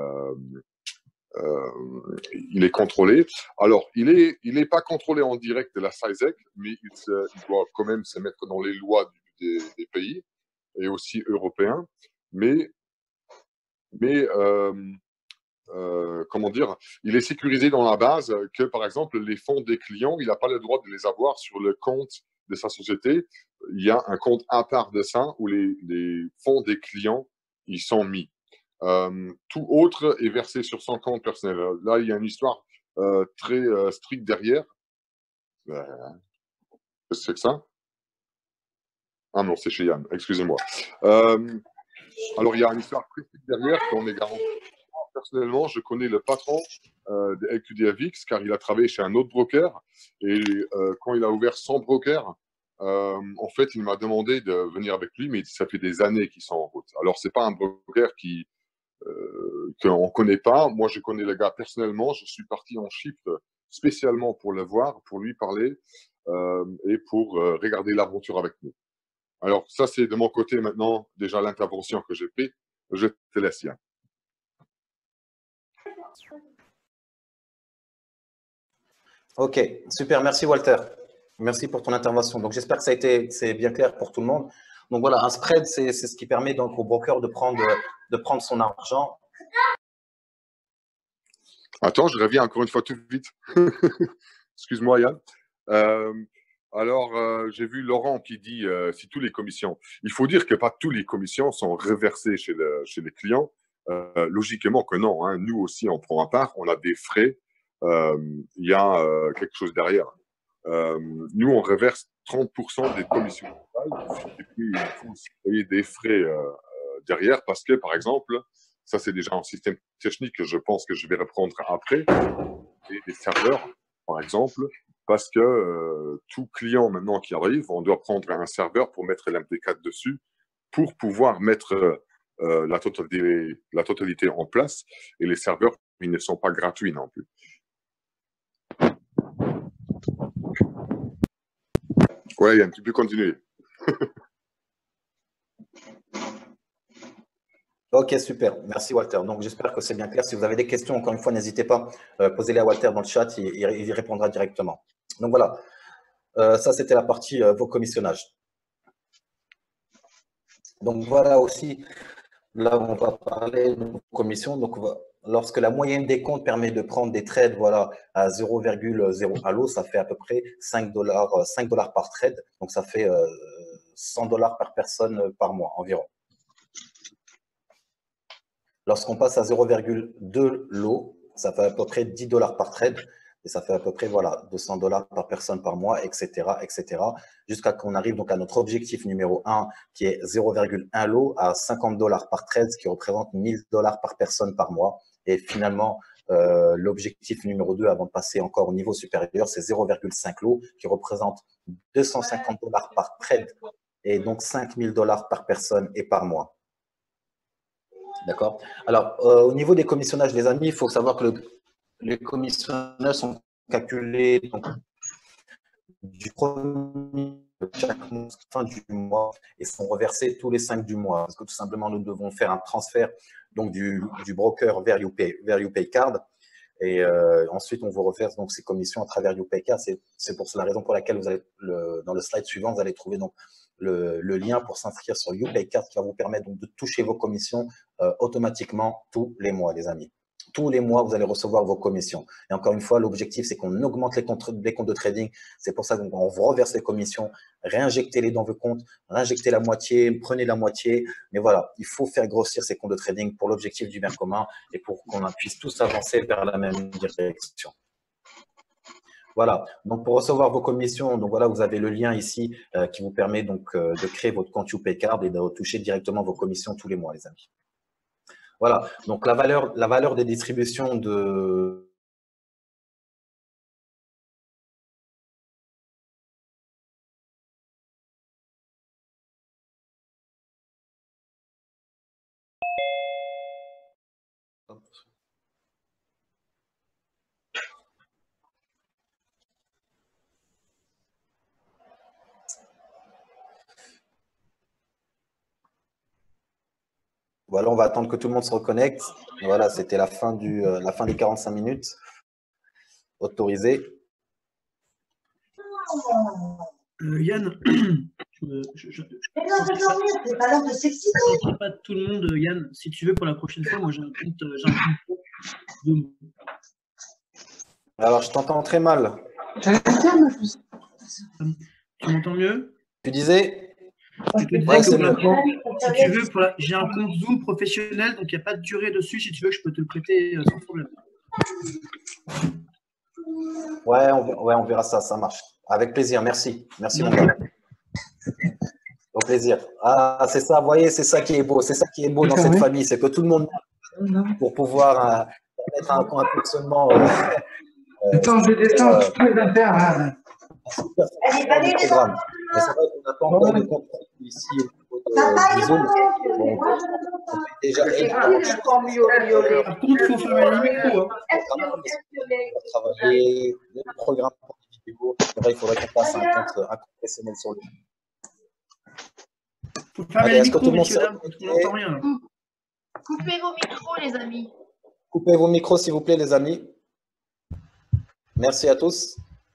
est contrôlé. Alors, il est pas contrôlé en direct de la SISEC, mais il doit quand même se mettre dans les lois des pays et aussi européens. Mais comment dire, il est sécurisé dans la base que, par exemple, les fonds des clients, il n'a pas le droit de les avoir sur le compte de sa société. Il y a un compte à part de ça où les fonds des clients, ils sont mis. Tout autre est versé sur son compte personnel. Là, il y a une histoire très stricte derrière. Qu'est-ce que c'est que ça? Ah non, c'est chez Yann, excusez-moi. Alors, il y a une histoire très stricte derrière qu'on est garanti. Personnellement, je connais le patron de LQDFX car il a travaillé chez un autre broker. Et quand il a ouvert son broker, en fait, il m'a demandé de venir avec lui, mais ça fait des années qu'ils sont en route. Alors, c'est pas un broker qu'on ne connaît pas. Moi, je connais le gars personnellement. Je suis parti en shift spécialement pour le voir, pour lui parler et pour regarder l'aventure avec nous. Alors, ça, c'est de mon côté maintenant, déjà l'intervention que j'ai faite. Je te laisse, Yann. Ok, super, merci Walter. Merci pour ton intervention. Donc, j'espère que c'est bien clair pour tout le monde. Donc, voilà, un spread, c'est ce qui permet donc au broker de prendre son argent. Attends, je reviens encore une fois tout vite. Excuse-moi, Yann. Alors, j'ai vu Laurent qui dit si toutes les commissions. Il faut dire que pas toutes les commissions sont reversées chez les clients. Logiquement que non. Hein. Nous aussi, on prend un part. On a des frais. Il y a quelque chose derrière. Nous, on reverse 30% des commissions totales. Et puis, il faut aussi payer des frais derrière parce que, par exemple, ça, c'est déjà un système technique que je pense que je vais reprendre après. Et des serveurs, par exemple, parce que tout client maintenant qui arrive, on doit prendre un serveur pour mettre l'MD4 dessus pour pouvoir mettre la totalité en place. Et les serveurs, ils ne sont pas gratuits non plus. Ouais, Yann, tu peux continuer. Ok, super. Merci, Walter. Donc, j'espère que c'est bien clair. Si vous avez des questions, encore une fois, n'hésitez pas, posez-les à Walter dans le chat, il y répondra directement. Donc, voilà. Ça, c'était la partie vos commissionnages. Donc, voilà aussi, là, on va parler de vos commissions. Donc, lorsque la moyenne des comptes permet de prendre des trades voilà, à 0,0 à l'eau, ça fait à peu près $5 par trade. Donc, ça fait $100 par personne par mois environ. Lorsqu'on passe à 0,2 lot, ça fait à peu près $10 par trade et ça fait à peu près voilà, $200 par personne par mois, etc., jusqu'à qu'on arrive donc à notre objectif numéro 1 qui est 0,1 lot à $50 par trade, ce qui représente $1000 par personne par mois. Et finalement, l'objectif numéro 2, avant de passer encore au niveau supérieur, c'est 0,5 lot qui représente $250 par trade et donc $5000 par personne et par mois. D'accord. Alors, au niveau des commissionnages, les amis, il faut savoir que les commissionnages sont calculés donc, du premier chaque fin du mois et sont reversés tous les 5 du mois. Parce que tout simplement, nous devons faire un transfert donc, du broker vers YouPayCard. Et ensuite, on vous reverse donc ces commissions à travers YouPayCard. C'est pour la raison pour laquelle vous allez, dans le slide suivant, vous allez trouver donc le lien pour s'inscrire sur YouPayCard qui va vous permettre donc de toucher vos commissions automatiquement tous les mois, les amis. Tous les mois, vous allez recevoir vos commissions. Et encore une fois, l'objectif, c'est qu'on augmente les comptes de trading. C'est pour ça qu'on vous reverse les commissions, réinjectez-les dans vos comptes, réinjectez la moitié, prenez la moitié. Mais voilà, il faut faire grossir ces comptes de trading pour l'objectif du bien commun et pour qu'on puisse tous avancer vers la même direction. Voilà, donc pour recevoir vos commissions, donc voilà, vous avez le lien ici qui vous permet donc de créer votre compte YouPayCard et de toucher directement vos commissions tous les mois, les amis. Voilà, donc la valeur des distributions de… Voilà, on va attendre que tout le monde se reconnecte. Voilà, c'était la fin des 45 minutes. Autorisé. Yann, je ne pas tout le monde, Yann. Si tu veux, pour la prochaine fois, moi j'ai un compte. Alors, je t'entends très mal. Tu m'entends mieux? Tu disais? Je te disais que si tu veux, j'ai un compte Zoom professionnel, donc il n'y a pas de durée dessus. Si tu veux, je peux te le prêter sans problème. Ouais, on verra ça, ça marche. Avec plaisir, merci. Merci, mon gars. Au plaisir. Ah, c'est ça, vous voyez, c'est ça qui est beau. C'est ça qui est beau dans cette famille, c'est que tout le monde pour pouvoir mettre un fonctionnement. Attends, je descends tous les affaires. Allez, programme. Mais c'est vrai qu'on n'a pas encore de contrôle ici au niveau du Zoom. Donc, on peut déjà aider. Par contre, il faut fermer les micros. Travailler le programme pour les vidéos. Il faudrait qu'on passe un compte professionnel sur lui. Il faut fermer les micros, messieurs, dames, on n'entend rien. Coupez vos micros, les amis. Coupez vos micros, s'il vous plaît, les amis. Merci à tous.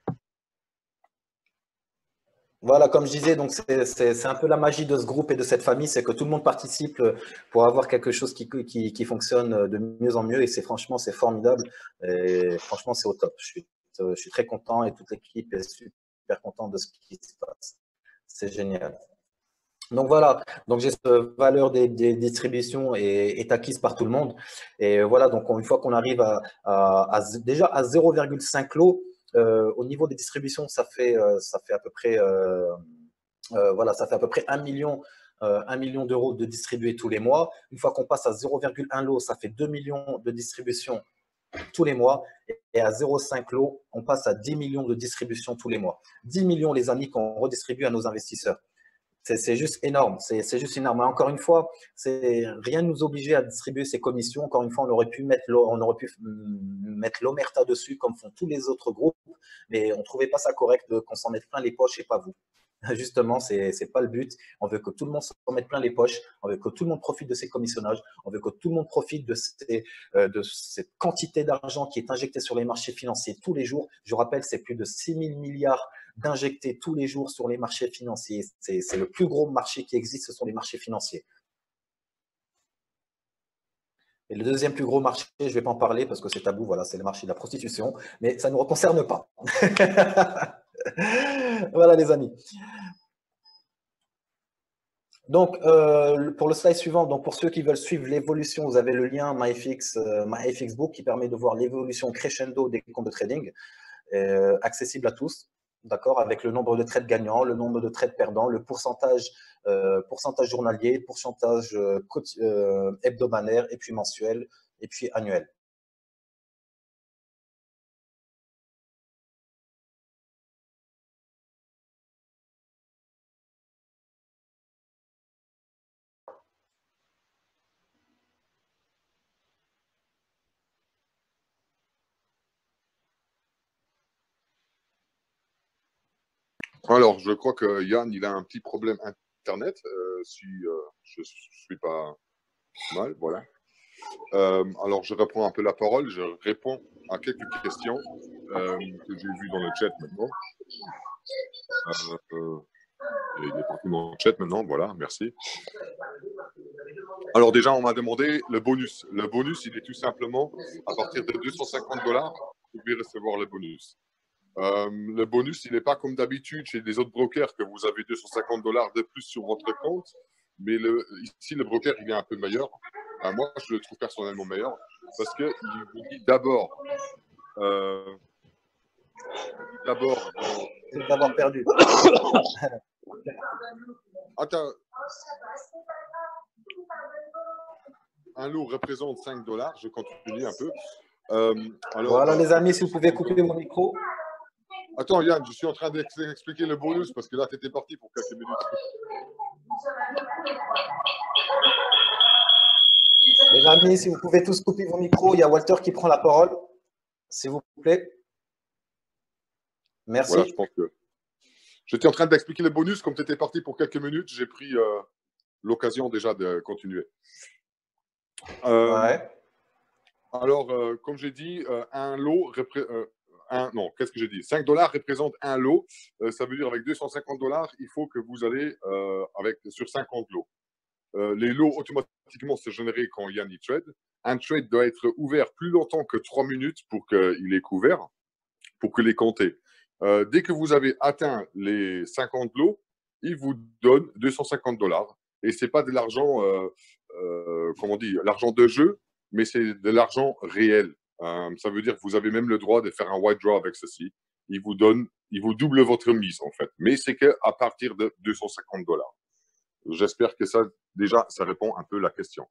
Voilà, comme je disais, donc c'est un peu la magie de ce groupe et de cette famille, c'est que tout le monde participe pour avoir quelque chose qui fonctionne de mieux en mieux et franchement, c'est formidable et franchement, c'est au top. Je suis très content et toute l'équipe est super contente de ce qui se passe. C'est génial. Donc voilà, donc j'ai cette valeur des distributions est acquise par tout le monde. Et voilà, donc une fois qu'on arrive déjà à 0,5 lots, au niveau des distributions, ça fait à peu près voilà, ça fait à peu près 1 million d'euros de distribués tous les mois. Une fois qu'on passe à 0,1 lot, ça fait 2 millions de distributions tous les mois. Et à 0,5 lot, on passe à 10 millions de distributions tous les mois. 10 millions, les amis, qu'on redistribue à nos investisseurs. C'est juste énorme, c'est juste énorme. Encore une fois, rien ne nous obligeait à distribuer ces commissions. Encore une fois, on aurait pu mettre l'omerta dessus comme font tous les autres groupes, mais on ne trouvait pas ça correct qu'on s'en mette plein les poches et pas vous. Justement, ce n'est pas le but. On veut que tout le monde s'en mette plein les poches. On veut que tout le monde profite de ces commissionnages. On veut que tout le monde profite de cette quantité d'argent qui est injectée sur les marchés financiers tous les jours. Je rappelle, c'est plus de 6 000 milliards d'injectés tous les jours sur les marchés financiers. C'est le plus gros marché qui existe, ce sont les marchés financiers. Et le deuxième plus gros marché, je ne vais pas en parler parce que c'est tabou, voilà, c'est le marché de la prostitution, mais ça ne nous concerne pas. Voilà les amis. Donc, pour le slide suivant, donc pour ceux qui veulent suivre l'évolution, vous avez le lien MyFXBook qui permet de voir l'évolution crescendo des comptes de trading, accessible à tous, d'accord, avec le nombre de trades gagnants, le nombre de trades perdants, le pourcentage journalier, pourcentage hebdomadaire, et puis mensuel, et puis annuel. Alors, je crois que Yann, il a un petit problème Internet, si je ne suis pas mal, voilà. Alors, je reprends un peu la parole, je réponds à quelques questions que j'ai vues dans le chat maintenant. Il est parti dans le chat maintenant, voilà, merci. Alors déjà, on m'a demandé le bonus. Le bonus, il est tout simplement, à partir de $250, vous pouvez recevoir le bonus. Le bonus, il n'est pas comme d'habitude chez les autres brokers que vous avez $250 de plus sur votre compte, mais ici, le broker, il est un peu meilleur. Moi, je le trouve personnellement meilleur parce qu'il vous dit d'abord C'est d'avoir perdu. Attends. Un lot représente $5. Je continue un peu. Alors, voilà, les amis, si vous pouvez couper mon micro. Attends, Yann, je suis en train d'expliquer le bonus parce que là, tu étais parti pour quelques minutes. Les amis, si vous pouvez tous couper vos micros, il y a Walter qui prend la parole, s'il vous plaît. Merci. Voilà, je pense que j'étais en train d'expliquer le bonus. Comme tu étais parti pour quelques minutes, j'ai pris l'occasion déjà de continuer. Ouais. Alors, comme j'ai dit, un lot non, qu'est-ce que j'ai dit? $5 représente un lot. Ça veut dire avec $250, il faut que vous allez sur 50 lots. Les lots automatiquement se génèrent quand Yann y trade. Un trade doit être ouvert plus longtemps que 3 minutes pour qu'il est couvert, pour que les compter. Dès que vous avez atteint les 50 lots, il vous donne 250 $. Et ce n'est pas de l'argent, comment on dit, l'argent de jeu, mais c'est de l'argent réel. Ça veut dire que vous avez même le droit de faire un white draw avec ceci. Il vous double votre mise en fait. Mais c'est qu'à partir de 250 $. J'espère que ça, déjà, ça répond un peu à la question.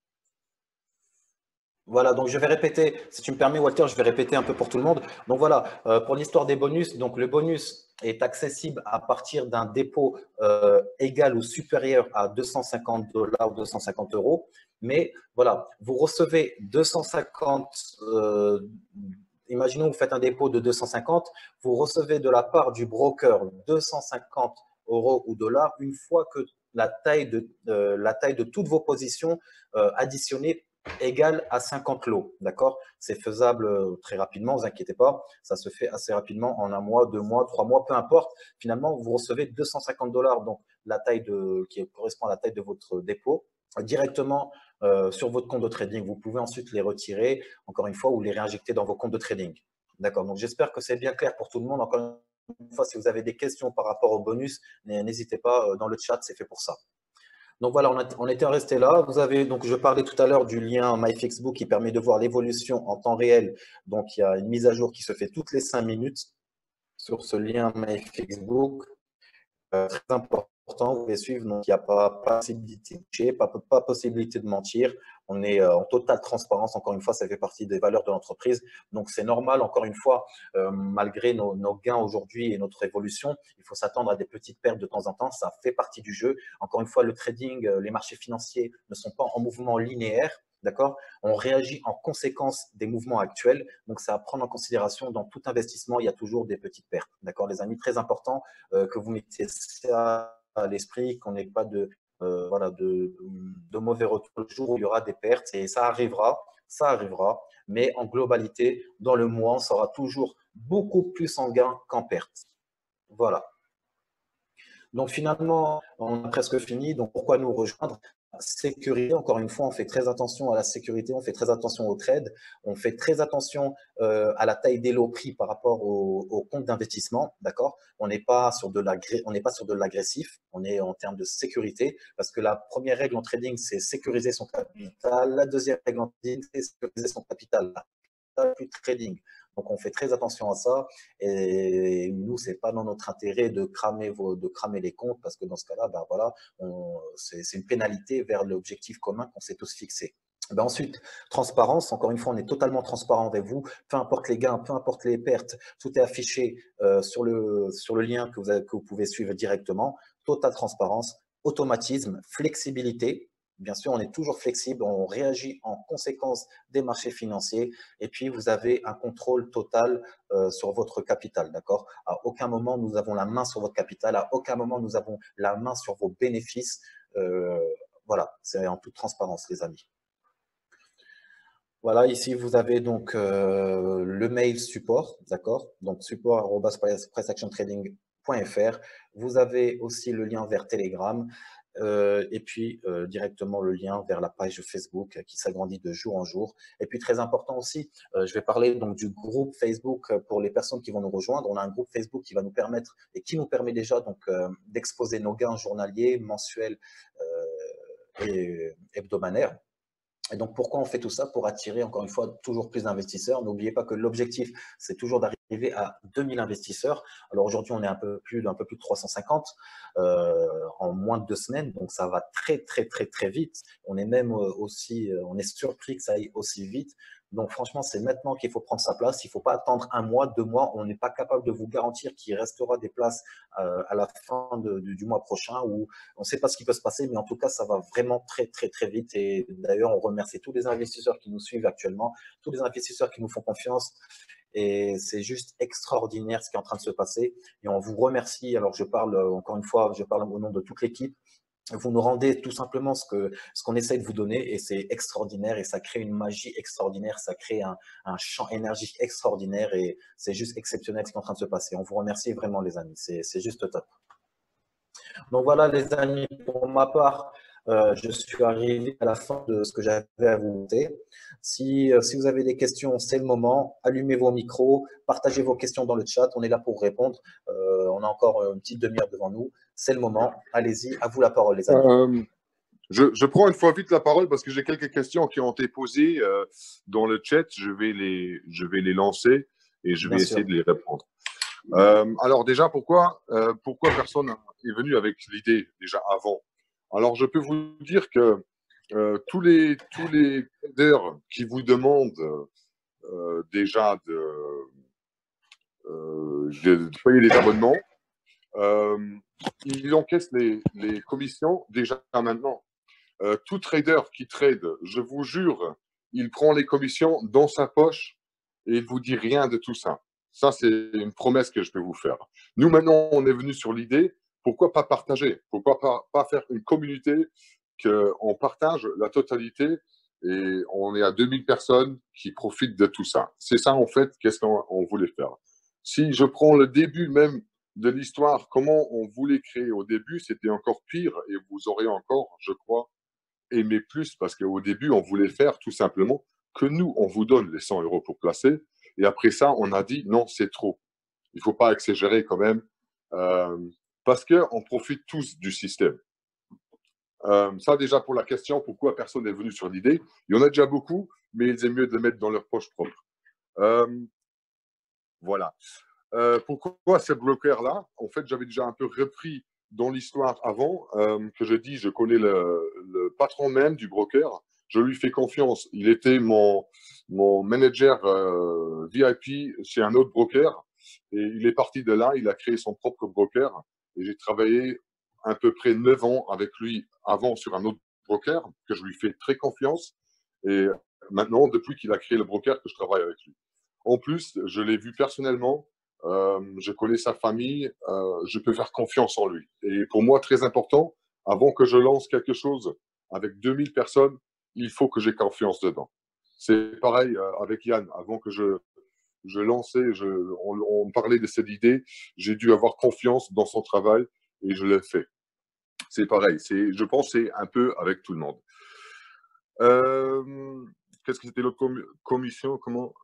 Voilà, donc je vais répéter, si tu me permets Walter, je vais répéter un peu pour tout le monde. Donc voilà, pour l'histoire des bonus, donc le bonus est accessible à partir d'un dépôt égal ou supérieur à 250 $ ou 250 €. Mais voilà, vous recevez 250, imaginons que vous faites un dépôt de 250, vous recevez de la part du broker 250 € ou dollars une fois que la taille de toutes vos positions additionnées égale à 50 lots, d'accord? C'est faisable très rapidement, ne vous inquiétez pas, ça se fait assez rapidement en 1 mois, 2 mois, 3 mois, peu importe. Finalement, vous recevez 250 $, donc la taille qui correspond à la taille de votre dépôt, directement sur votre compte de trading. Vous pouvez ensuite les retirer, encore une fois, ou les réinjecter dans vos comptes de trading. D'accord, donc j'espère que c'est bien clair pour tout le monde. Encore une fois, si vous avez des questions par rapport au bonus, n'hésitez pas dans le chat, c'est fait pour ça. Donc voilà, on était resté là. Vous avez, donc je parlais tout à l'heure du lien MyFixBook qui permet de voir l'évolution en temps réel. Donc il y a une mise à jour qui se fait toutes les 5 minutes sur ce lien MyFixBook. Très important, vous pouvez suivre. Donc il n'y a pas possibilité de tricher, pas possibilité de mentir. On est en totale transparence. Encore une fois, ça fait partie des valeurs de l'entreprise. Donc c'est normal, encore une fois, malgré nos gains aujourd'hui et notre évolution, il faut s'attendre à des petites pertes de temps en temps. Ça fait partie du jeu. Encore une fois, le trading, les marchés financiers ne sont pas en mouvement linéaire. D'accord? On réagit en conséquence des mouvements actuels. Donc, c'est à prendre en considération. Dans tout investissement, il y a toujours des petites pertes. D'accord, les amis? Très important que vous mettiez ça à l'esprit, qu'on n'ait pas de mauvais retours le jour où il y aura des pertes. Et ça arrivera. Mais en globalité, dans le mois, on sera toujours beaucoup plus en gain qu'en perte. Voilà. Donc, finalement, on a presque fini. Donc, pourquoi nous rejoindre? Sécurité, encore une fois, on fait très attention à la sécurité, on fait très attention au trade, on fait très attention à la taille des lots pris par rapport au compte d'investissement, d'accord? On n'est pas sur de l'agressif, on est en termes de sécurité, parce que la première règle en trading, c'est sécuriser son capital. La deuxième règle en trading, c'est sécuriser son capital. Plus trading. Donc, on fait très attention à ça. Et nous, c'est pas dans notre intérêt de cramer les comptes parce que dans ce cas-là, ben voilà, c'est une pénalité vers l'objectif commun qu'on s'est tous fixé. Ben ensuite, transparence. Encore une fois, on est totalement transparent avec vous. Peu importe les gains, peu importe les pertes, tout est affiché sur le lien que vous pouvez suivre directement. Totale transparence, automatisme, flexibilité. Bien sûr, on est toujours flexible, on réagit en conséquence des marchés financiers et puis vous avez un contrôle total sur votre capital, d'accord? À aucun moment nous avons la main sur votre capital, à aucun moment nous avons la main sur vos bénéfices. Voilà, c'est en toute transparence, les amis. Voilà, ici vous avez donc le mail support, d'accord? Donc support@priceactiontrading.fr. Vous avez aussi le lien vers Telegram. Et puis directement le lien vers la page Facebook qui s'agrandit de jour en jour. Et puis très important aussi, je vais parler donc du groupe Facebook pour les personnes qui vont nous rejoindre. On a un groupe Facebook qui va nous permettre et qui nous permet déjà donc d'exposer nos gains journaliers, mensuels et hebdomadaires. Et donc, pourquoi on fait tout ça? Pour attirer, encore une fois, toujours plus d'investisseurs. N'oubliez pas que l'objectif, c'est toujours d'arriver à 2000 investisseurs. Alors, aujourd'hui, on est un peu plus de 350 en moins de 2 semaines. Donc, ça va très, très, très, très vite. On est même aussi, on est surpris que ça aille aussi vite. Donc, franchement, c'est maintenant qu'il faut prendre sa place. Il ne faut pas attendre 1 mois, 2 mois. On n'est pas capable de vous garantir qu'il restera des places à la fin du mois prochain ou on ne sait pas ce qui peut se passer, mais en tout cas, ça va vraiment très, très, très vite. Et d'ailleurs, on remercie tous les investisseurs qui nous suivent actuellement, tous les investisseurs qui nous font confiance. Et c'est juste extraordinaire ce qui est en train de se passer. Et on vous remercie. Alors, je parle encore une fois, je parle au nom de toute l'équipe. Vous nous rendez tout simplement ce qu'on essaie de vous donner et c'est extraordinaire et ça crée une magie extraordinaire, ça crée un champ énergique extraordinaire et c'est juste exceptionnel ce qui est en train de se passer. On vous remercie vraiment les amis, c'est juste top. Donc voilà les amis, pour ma part, Je suis arrivé à la fin de ce que j'avais à vous montrer. Si vous avez des questions, c'est le moment. Allumez vos micros, partagez vos questions dans le chat. On est là pour répondre. On a encore une petite demi-heure devant nous. C'est le moment. Allez-y, à vous la parole, les amis. Je prends une fois vite la parole parce que j'ai quelques questions qui ont été posées dans le chat. Je vais les lancer et je vais essayer de les répondre. Alors déjà, pourquoi personne est venu avec l'idée déjà avant? Alors, je peux vous dire que tous les traders qui vous demandent déjà de payer les abonnements, ils encaissent les commissions déjà maintenant. Tout trader qui trade, je vous jure, il prend les commissions dans sa poche et il ne vous dit rien de tout ça. Ça, c'est une promesse que je peux vous faire. Nous, maintenant, on est venu sur l'idée, pourquoi pas partager? Pourquoi pas faire une communauté qu'on partage la totalité et on est à 2000 personnes qui profitent de tout ça. C'est ça, en fait, qu'est-ce qu'on voulait faire. Si je prends le début même de l'histoire, comment on voulait créer au début, c'était encore pire et vous aurez encore, je crois, aimé plus parce qu'au début, on voulait faire tout simplement que nous, on vous donne les 100 euros pour placer et après ça, on a dit non, c'est trop. Il ne faut pas exagérer quand même parce qu'on profite tous du système. Ça, déjà, pour la question, pourquoi personne n'est venu sur l'idée. Il y en a déjà beaucoup, mais il est mieux de le mettre dans leur poche propre. Voilà. Pourquoi ce broker-là? En fait, j'avais déjà un peu repris dans l'histoire avant, que je dis, je connais le patron même du broker. Je lui fais confiance. Il était mon manager VIP chez un autre broker. Et il est parti de là, il a créé son propre broker. Et j'ai travaillé à peu près 9 ans avec lui avant sur un autre broker, que je lui fais très confiance. Et maintenant, depuis qu'il a créé le broker, que je travaille avec lui. En plus, je l'ai vu personnellement. Je connais sa famille, je peux faire confiance en lui. Et pour moi, très important, avant que je lance quelque chose avec 2000 personnes, il faut que j'ai confiance dedans. C'est pareil avec Yann. Avant que je lançais, on parlait de cette idée, j'ai dû avoir confiance dans son travail et je l'ai fait. C'est pareil. Je pense que c'est un peu avec tout le monde. Qu'est-ce que c'était l'autre commission? Comment?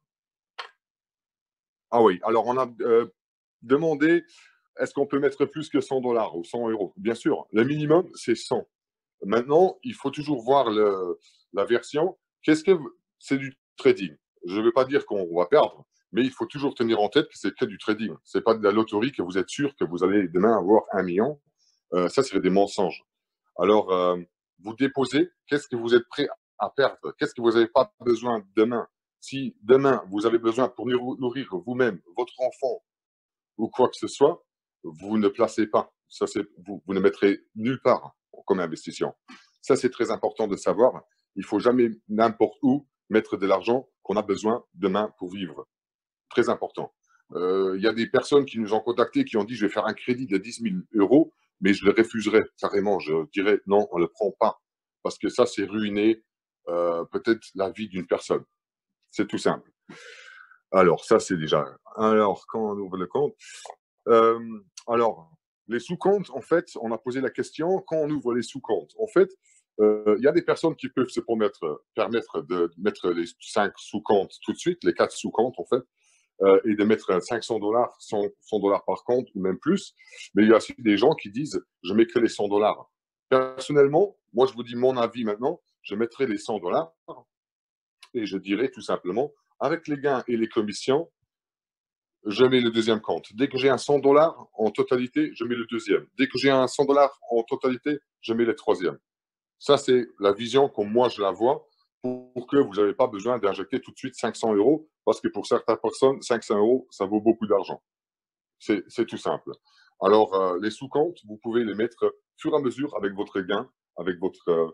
Ah oui, alors on a demandé, est-ce qu'on peut mettre plus que 100 $ ou 100 euros? Bien sûr, le minimum, c'est 100. Maintenant, il faut toujours voir la version. Qu'est-ce que c'est du trading? Je ne veux pas dire qu'on va perdre, mais il faut toujours tenir en tête que c'est que du trading. Ce n'est pas de la loterie que vous êtes sûr que vous allez demain avoir 1 million. Ça, c'est des mensonges. Alors, vous déposez, qu'est-ce que vous êtes prêt à perdre? Qu'est-ce que vous n'avez pas besoin demain? Si demain, vous avez besoin pour nourrir vous-même, votre enfant ou quoi que ce soit, vous ne placez pas. Ça, vous ne mettrez nulle part comme investissement. Ça, c'est très important de savoir. Il ne faut jamais n'importe où mettre de l'argent qu'on a besoin demain pour vivre. Très important. Il y a des personnes qui nous ont contactés qui ont dit « je vais faire un crédit de 10 000 euros », mais je le refuserai carrément. Je dirais « non, on ne le prend pas ». Parce que ça, c'est ruiner peut-être la vie d'une personne. C'est tout simple. Alors, ça, c'est déjà... Alors, quand on ouvre le compte... alors, les sous-comptes, en fait, on a posé la question, quand on ouvre les sous-comptes, en fait, il y a des personnes qui peuvent se permettre de mettre les 5 sous-comptes tout de suite, les 4 sous-comptes, en fait, et de mettre 500 $, 100 $ par compte, ou même plus. Mais il y a aussi des gens qui disent, je mets que les 100 $. Personnellement, moi, je vous dis mon avis maintenant, je mettrai les 100 $ et je dirais tout simplement, avec les gains et les commissions, je mets le deuxième compte. Dès que j'ai un 100 $ en totalité, je mets le deuxième. Dès que j'ai un 100 $ en totalité, je mets le troisième. Ça, c'est la vision comme moi je la vois pour que vous n'avez pas besoin d'injecter tout de suite 500 €, parce que pour certaines personnes, 500 €, ça vaut beaucoup d'argent. C'est tout simple. Alors, les sous-comptes, vous pouvez les mettre au fur et à mesure avec votre gain, avec votre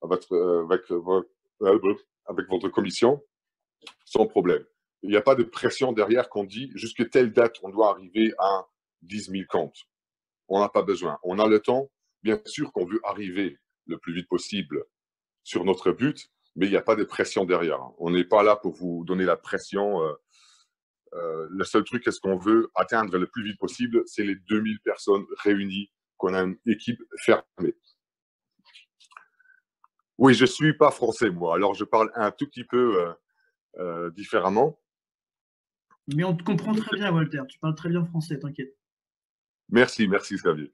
commission, sans problème. Il n'y a pas de pression derrière qu'on dit jusqu'à telle date, on doit arriver à 10 000 comptes. On n'a pas besoin. On a le temps. Bien sûr qu'on veut arriver le plus vite possible sur notre but, mais il n'y a pas de pression derrière. On n'est pas là pour vous donner la pression. Le seul truc, qu'est-ce qu'on veut atteindre le plus vite possible, c'est les 2000 personnes réunies, qu'on a une équipe fermée. Oui, je ne suis pas français, moi. Alors, je parle un tout petit peu différemment. Mais on te comprend très bien, Walter. Tu parles très bien français, t'inquiète. Merci, Xavier.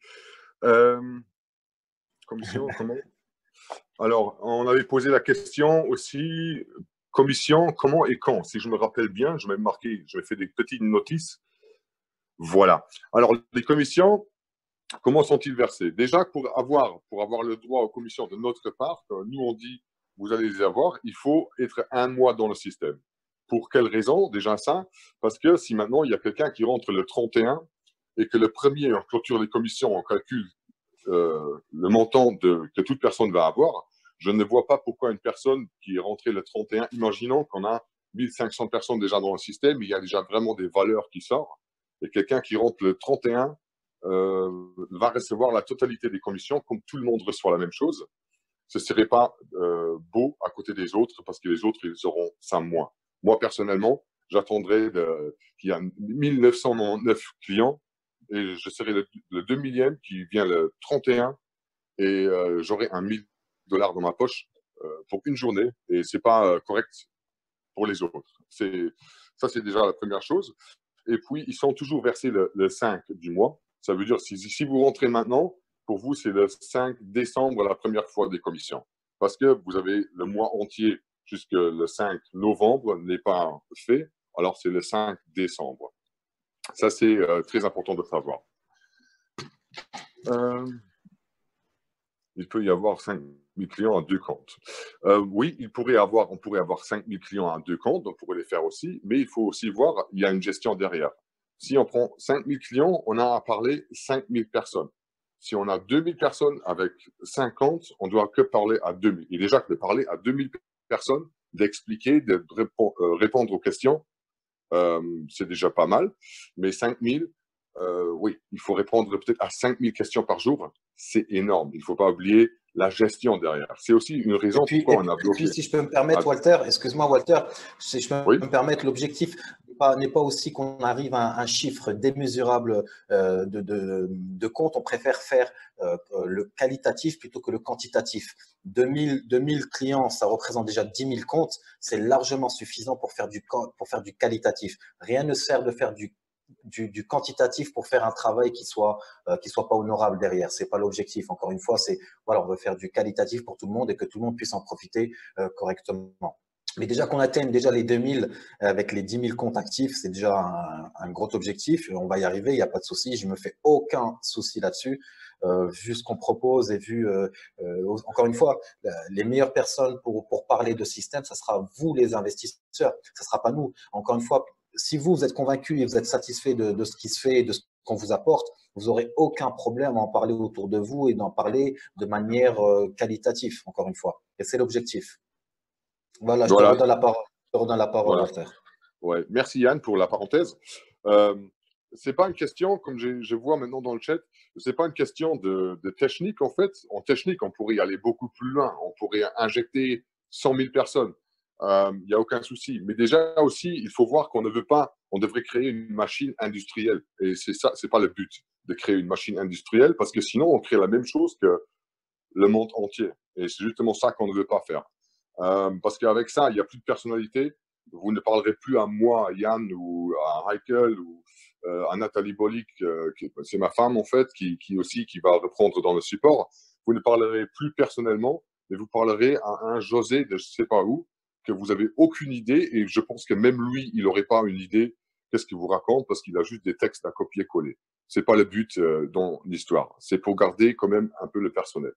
Commission, comment? Alors, on avait posé la question aussi, commission, comment et quand? Si je me rappelle bien, je m'ai fait des petites notices. Voilà. Alors, les commissions, comment sont-ils versés? Déjà, pour avoir le droit aux commissions de notre part, nous on dit, vous allez les avoir, il faut être 1 mois dans le système. Pour quelle raison? Déjà ça, parce que si maintenant il y a quelqu'un qui rentre le 31 et que le premier, on clôture les commissions, on calcule le montant que toute personne va avoir, je ne vois pas pourquoi une personne qui est rentrée le 31, imaginons qu'on a 1500 personnes déjà dans le système, il y a déjà vraiment des valeurs qui sortent, et quelqu'un qui rentre le 31 va recevoir la totalité des commissions, comme tout le monde reçoit la même chose. Ce ne serait pas beau à côté des autres, parce que les autres, ils auront 5 mois. Moi, personnellement, j'attendrai qu'il y a 1999 clients, et je serai le 2000e qui vient le 31, et j'aurai $1000 dans ma poche pour une journée, et ce n'est pas correct pour les autres. Ça, c'est déjà la première chose. Et puis, ils sont toujours versés le 5 du mois. Ça veut dire, si vous rentrez maintenant, pour vous, c'est le 5 décembre la première fois des commissions. Parce que vous avez le mois entier jusque le 5 novembre n'est pas fait. Alors, c'est le 5 décembre. Ça, c'est très important de savoir. Il peut y avoir 5000 clients à 2 comptes. Oui, on pourrait avoir 5000 clients à 2 comptes, on pourrait les faire aussi, mais il faut aussi voir, il y a une gestion derrière. Si on prend 5000 clients, on a à parler 5000 personnes. Si on a 2000 personnes avec 5 comptes, on doit que parler à 2000. Et déjà, de parler à 2000 personnes, d'expliquer, de répondre aux questions, c'est déjà pas mal. Mais 5000, oui, il faut répondre peut-être à 5000 questions par jour. C'est énorme. Il ne faut pas oublier la gestion derrière. C'est aussi une raison pourquoi on a bloqué. Et puis, si je peux me permettre, Walter, excuse-moi, Walter, si je peux me permettre, l'objectif n'est pas aussi qu'on arrive à un chiffre démesurable de comptes. On préfère faire le qualitatif plutôt que le quantitatif. 2000 clients, ça représente déjà 10 000 comptes. C'est largement suffisant pour faire du qualitatif. Rien ne sert de faire du quantitatif pour faire un travail qui soit pas honorable derrière. C'est pas l'objectif. Encore une fois, on veut faire du qualitatif pour tout le monde et que tout le monde puisse en profiter correctement. Mais déjà qu'on atteigne déjà les 2000 avec les 10 000 comptes actifs, c'est déjà un gros objectif. On va y arriver, il n'y a pas de souci. Je me fais aucun souci là-dessus. Vu ce qu'on propose et vu, encore une fois, les meilleures personnes pour parler de système, ça sera vous les investisseurs, ça sera pas nous. Encore une fois, si vous êtes convaincu et vous êtes satisfait de ce qui se fait et de ce qu'on vous apporte, vous n'aurez aucun problème à en parler autour de vous et d'en parler de manière qualitative, encore une fois. Et c'est l'objectif. Voilà, je te redonne la parole, Walter. Ouais. Merci Yann pour la parenthèse. C'est pas une question, comme je vois maintenant dans le chat, c'est pas une question de technique en fait. En technique, on pourrait y aller beaucoup plus loin. On pourrait injecter 100 000 personnes. Il n'y a aucun souci. Mais déjà aussi, il faut voir qu'on ne veut pas, on devrait créer une machine industrielle. Et c'est ça, c'est pas le but de créer une machine industrielle parce que sinon, on crée la même chose que le monde entier. Et c'est justement ça qu'on ne veut pas faire. Parce qu'avec ça, il n'y a plus de personnalité. Vous ne parlerez plus à moi, à Yann ou à Heikel ou à Nathalie Bolic, c'est ma femme en fait, qui va reprendre dans le support. Vous ne parlerez plus personnellement, mais vous parlerez à un José de je ne sais pas où, que vous n'avez aucune idée, et je pense que même lui, il n'aurait pas une idée qu'est-ce qu'il vous raconte, parce qu'il a juste des textes à copier-coller. Ce n'est pas le but dans l'histoire. C'est pour garder quand même un peu le personnel.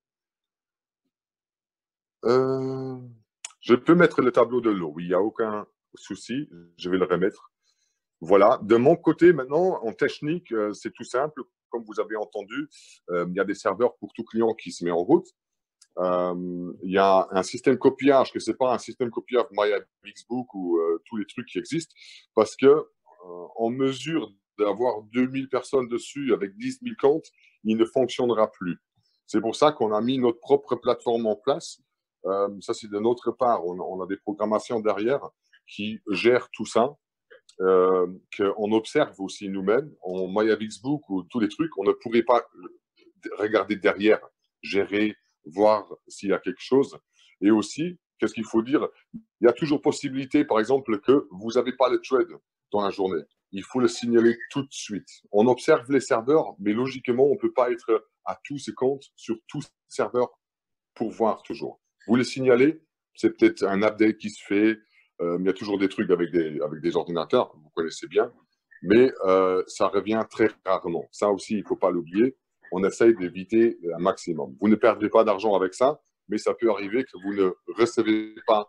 Je peux mettre le tableau de l'eau, oui, il n'y a aucun souci, je vais le remettre. Voilà, de mon côté maintenant, en technique, c'est tout simple. Comme vous avez entendu, il y a des serveurs pour tout client qui se met en route. Il y a un système copiage, que ce n'est pas un système copiage MyAbixBook ou tous les trucs qui existent, parce que en mesure d'avoir 2000 personnes dessus avec 10 000 comptes, il ne fonctionnera plus. C'est pour ça qu'on a mis notre propre plateforme en place. Ça, c'est de notre part. On a des programmations derrière qui gèrent tout ça, qu'on observe aussi nous-mêmes. En MyAbixBook ou tous les trucs, on ne pourrait pas regarder derrière, gérer, voir s'il y a quelque chose. Et aussi, qu'est-ce qu'il faut dire? Il y a toujours possibilité, par exemple, que vous n'avez pas le trade dans la journée. Il faut le signaler tout de suite. On observe les serveurs, mais logiquement, on ne peut pas être à tous ses comptes sur tous les serveurs pour voir toujours. Vous le signalez, c'est peut-être un update qui se fait. Il y a toujours des trucs avec des ordinateurs, vous connaissez bien, mais ça revient très rarement. Ça aussi, il ne faut pas l'oublier. On essaye d'éviter un maximum. Vous ne perdrez pas d'argent avec ça, mais ça peut arriver que vous ne recevez pas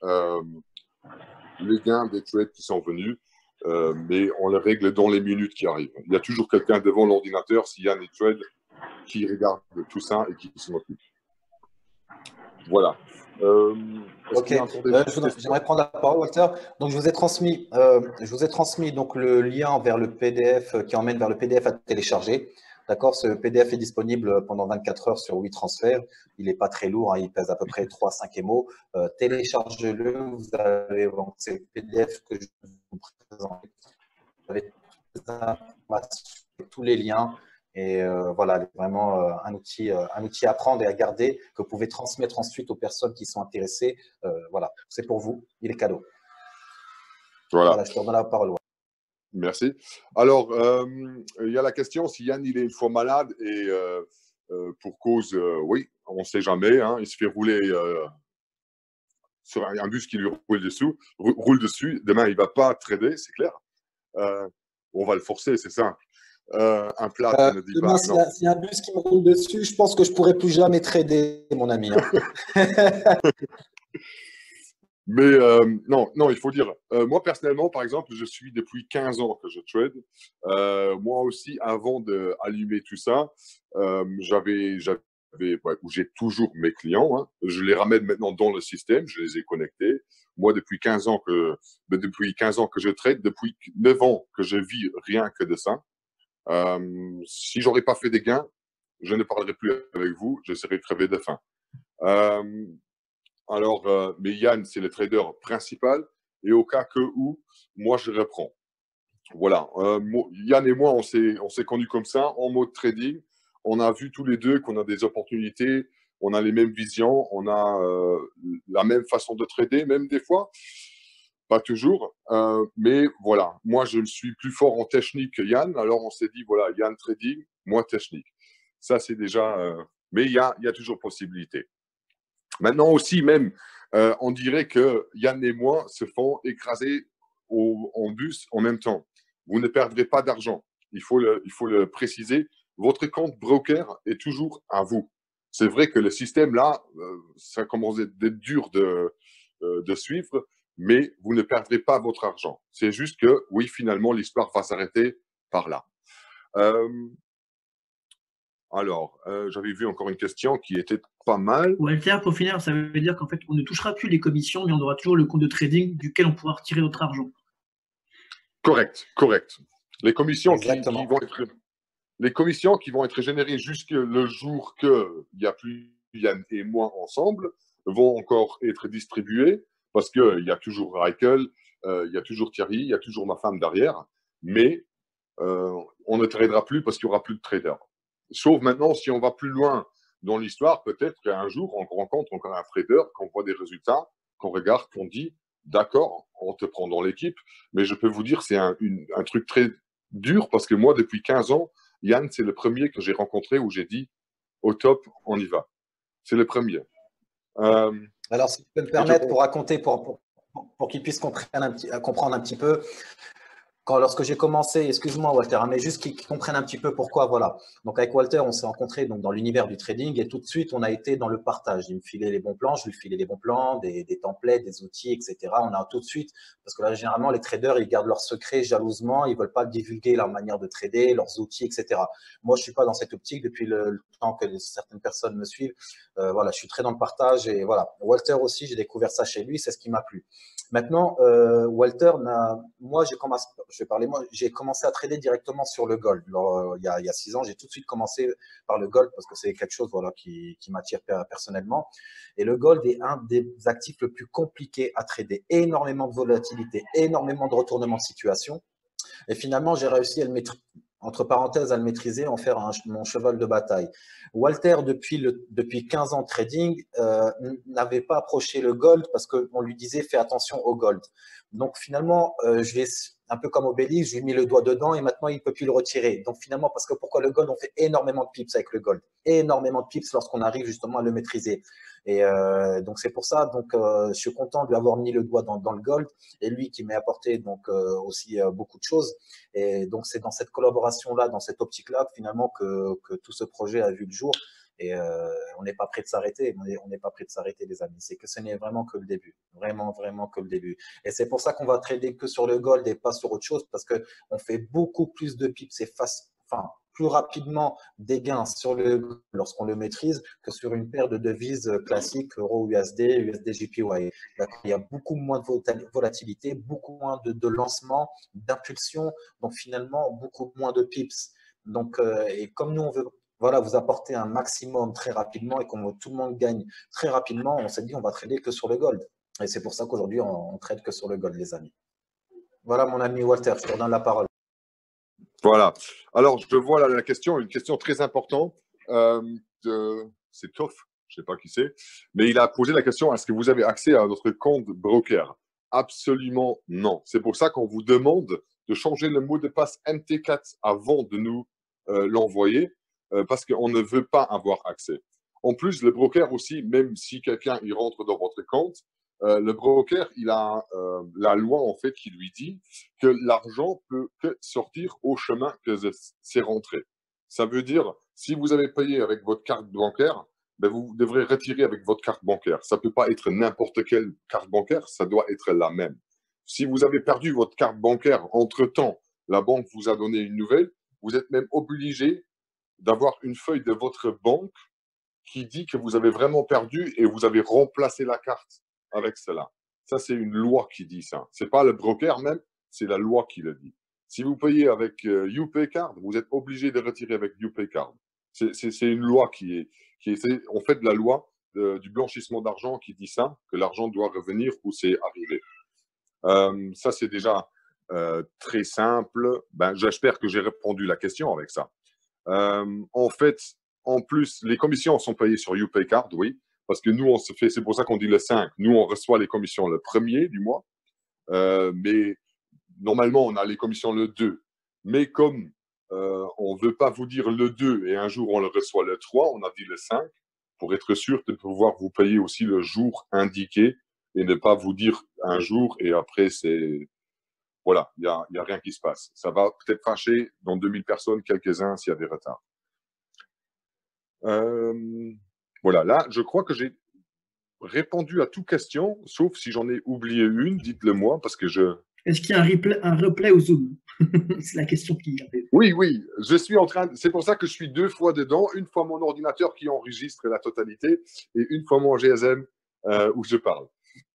les gains des trades qui sont venus, mais on les règle dans les minutes qui arrivent. Il y a toujours quelqu'un devant l'ordinateur, s'il y a des trades, qui regarde tout ça et qui s'en occupe. Voilà. Ok, j'aimerais prendre la parole, Walter. Donc, je vous ai transmis donc le lien vers le PDF qui emmène vers le PDF à télécharger. D'accord, ce PDF est disponible pendant 24 heures sur WeTransfer. Il n'est pas très lourd, hein, il pèse à peu près 3-5 MO. Téléchargez-le, vous avez c'est le PDF que je vous présente. Vous avez tous les liens. Et voilà, vraiment un outil à prendre et à garder que vous pouvez transmettre ensuite aux personnes qui sont intéressées. Voilà, c'est pour vous, il est cadeau. Voilà, je te redonne la parole. Merci. Alors, il y a la question si Yann il est une fois malade et pour cause, oui, on ne sait jamais, hein, il se fait rouler sur un bus qui lui roule dessus. Demain, il ne va pas trader, c'est clair. On va le forcer, c'est simple. Un plat ne dit demain, pas. S'il y a un bus qui me roule dessus, je pense que je ne pourrai plus jamais trader, mon ami. Hein. Mais non, il faut dire, moi personnellement, par exemple, je suis depuis 15 ans que je trade. Moi aussi, avant d'allumer tout ça, où j'ai toujours mes clients. Hein. Je les ramène maintenant dans le système, je les ai connectés. Moi, depuis 15 ans que je trade, depuis 9 ans que je vis rien que de ça. Si j'aurais pas fait des gains, je ne parlerai plus avec vous, je serais crevé de faim. Mais Yann, c'est le trader principal, et au cas où, moi, je reprends. Voilà. Yann et moi, on s'est connus comme ça, en mode trading. On a vu tous les deux qu'on a des opportunités, on a les mêmes visions, on a la même façon de trader, même des fois. Pas toujours, mais voilà. Moi, je suis plus fort en technique que Yann. Alors, on s'est dit, voilà, Yann trading, moi technique. Ça, c'est déjà… mais il y a toujours possibilité. Maintenant aussi, même, on dirait que Yann et moi se font écraser en bus en même temps. Vous ne perdrez pas d'argent. Il faut le préciser. Votre compte broker est toujours à vous. C'est vrai que le système, là, ça commence à être dur de suivre, mais vous ne perdrez pas votre argent. C'est juste que, oui, finalement, l'histoire va s'arrêter par là. Alors, j'avais vu encore une question qui était pas mal. Walter, pour finir, ça veut dire qu'en fait, on ne touchera plus les commissions, mais on aura toujours le compte de trading duquel on pourra retirer notre argent. Correct. Les commissions qui vont être générées jusqu'à le jour qu'il n'y a plus Yann et moi ensemble vont encore être distribuées parce qu'il y a toujours Michael, il y a toujours Thierry, il y a toujours ma femme derrière, mais on ne tradera plus parce qu'il n'y aura plus de traders. Sauf maintenant, si on va plus loin dans l'histoire, peut-être qu'un jour, on rencontre encore un trader, qu'on voit des résultats, qu'on regarde, qu'on dit, d'accord, on te prend dans l'équipe, mais je peux vous dire, c'est un truc très dur parce que moi, depuis 15 ans, Yann, c'est le premier que j'ai rencontré où j'ai dit, au top, on y va. C'est le premier. Alors, si tu peux me permettre pour raconter, pour qu'ils puissent comprendre un petit peu, lorsque j'ai commencé, excuse-moi Walter, mais juste qu'ils comprennent un petit peu pourquoi, voilà. Donc avec Walter, on s'est rencontrés dans l'univers du trading et tout de suite, on a été dans le partage. Il me filait les bons plans, je lui filais les bons plans, des templates, des outils, etc. On a tout de suite, parce que là, généralement, les traders, ils gardent leurs secrets jalousement, ils ne veulent pas divulguer leur manière de trader, leurs outils, etc. Moi, je ne suis pas dans cette optique depuis le temps que certaines personnes me suivent. Voilà, je suis très dans le partage et voilà. Walter aussi, j'ai découvert ça chez lui, c'est ce qui m'a plu. Maintenant, Walter, moi, j'ai commencé à trader directement sur le gold. Alors, il y a 6 ans, j'ai tout de suite commencé par le gold parce que c'est quelque chose qui m'attire personnellement. Et le gold est un des actifs le plus compliqués à trader. Énormément de volatilité, énormément de retournements de situation. Et finalement, j'ai réussi entre parenthèses, à le maîtriser, en faire mon cheval de bataille. Walter, depuis 15 ans de trading, n'avait pas approché le gold parce qu'on lui disait fais attention au gold. Donc finalement, un peu comme Obélix, je lui ai mis le doigt dedans et maintenant il ne peut plus le retirer. Donc finalement, parce que pourquoi le gold? On fait énormément de pips avec le gold. Énormément de pips lorsqu'on arrive justement à le maîtriser. Et donc c'est pour ça, donc je suis content de lui avoir mis le doigt dans le gold et lui qui m'a apporté donc aussi beaucoup de choses. Et donc c'est dans cette collaboration-là, dans cette optique-là, finalement que tout ce projet a vu le jour. Et on n'est pas prêt de s'arrêter. On n'est pas prêt de s'arrêter, les amis. C'est que ce n'est vraiment que le début. Vraiment, vraiment que le début. Et c'est pour ça qu'on va trader que sur le gold et pas sur autre chose, parce qu'on fait beaucoup plus de pips et plus rapidement des gains sur le lorsqu'on le maîtrise que sur une paire de devises classiques, euro, USD, USD, JPY. Il y a beaucoup moins de volatilité, beaucoup moins de lancement, d'impulsion, donc finalement beaucoup moins de pips. Donc, et comme nous, on veut vous apporter un maximum très rapidement et comme tout le monde gagne très rapidement, on s'est dit on va trader que sur le gold. Et c'est pour ça qu'aujourd'hui, on trade que sur le gold, les amis. Voilà, mon ami Walter, je te redonne la parole. Voilà. Alors, je vois là la question, une question très importante. C'est Toff, je ne sais pas qui c'est, mais il a posé la question, est-ce que vous avez accès à notre compte broker? Absolument non. C'est pour ça qu'on vous demande de changer le mot de passe MT4 avant de nous l'envoyer, parce qu'on ne veut pas avoir accès. En plus, le broker aussi, même si quelqu'un y rentre dans votre compte, le broker, il a la loi en fait qui lui dit que l'argent peut que sortir au chemin que c'est rentré. Ça veut dire, si vous avez payé avec votre carte bancaire, ben vous devrez retirer avec votre carte bancaire. Ça ne peut pas être n'importe quelle carte bancaire, ça doit être la même. Si vous avez perdu votre carte bancaire entre-temps, la banque vous a donné une nouvelle, vous êtes même obligé d'avoir une feuille de votre banque qui dit que vous avez vraiment perdu et vous avez remplacé la carte avec cela. Ça, c'est une loi qui dit ça. Ce n'est pas le broker même, c'est la loi qui le dit. Si vous payez avec UPayCard, vous êtes obligé de retirer avec UPayCard. C'est une loi qui est en fait la loi du blanchissement d'argent qui dit ça, que l'argent doit revenir où c'est arrivé. Ça, c'est déjà très simple. Ben, j'espère que j'ai répondu à la question avec ça. En fait, en plus, les commissions sont payées sur UPayCard, oui, parce que nous, c'est pour ça qu'on dit le 5. Nous, on reçoit les commissions le 1er du mois, mais normalement, on a les commissions le 2. Mais comme on ne veut pas vous dire le 2 et un jour on le reçoit le 3, on a dit le 5, pour être sûr de pouvoir vous payer aussi le jour indiqué et ne pas vous dire un jour et après, c'est... Voilà, il n'y a rien qui se passe. Ça va peut-être fâcher dans 2000 personnes, quelques-uns s'il y a des retards. Voilà, là, je crois que j'ai répondu à toutes questions, sauf si j'en ai oublié une, dites-le moi, parce que je... Est-ce qu'il y a un replay au Zoom? C'est la question qui arrive. Oui, je suis en train... C'est pour ça que je suis 2 fois dedans, une fois mon ordinateur qui enregistre la totalité et une fois mon GSM où je parle.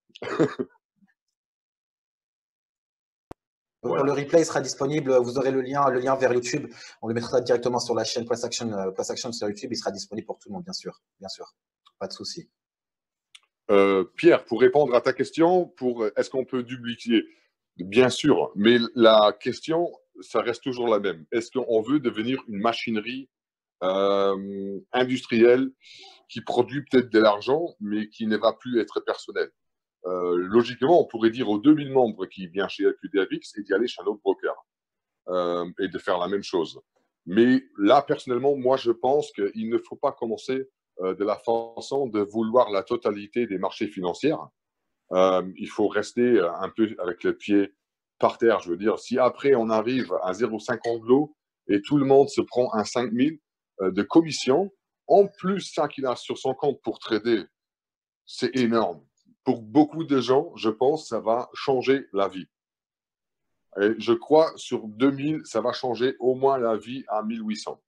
Voilà. Le replay sera disponible, vous aurez le lien vers YouTube, on le mettra directement sur la chaîne Price Action sur YouTube, il sera disponible pour tout le monde, bien sûr, pas de souci. Pierre, pour répondre à ta question, est-ce qu'on peut dupliquer? Bien sûr, mais la question, ça reste toujours la même. Est-ce qu'on veut devenir une machinerie industrielle qui produit peut-être de l'argent, mais qui ne va plus être personnelle? Logiquement, on pourrait dire aux 2000 membres qui viennent chez LQDFX et d'y aller chez un autre broker et de faire la même chose. Mais là, personnellement, moi, je pense qu'il ne faut pas commencer de la façon de vouloir la totalité des marchés financiers. Il faut rester un peu avec le pied par terre. Je veux dire, si après on arrive à 0,50 de l'eau et tout le monde se prend un 5000 de commission, en plus ça qu'il a sur son compte pour trader, c'est énorme. Pour beaucoup de gens, je pense, ça va changer la vie. Et je crois sur 2000, ça va changer au moins la vie à 1800.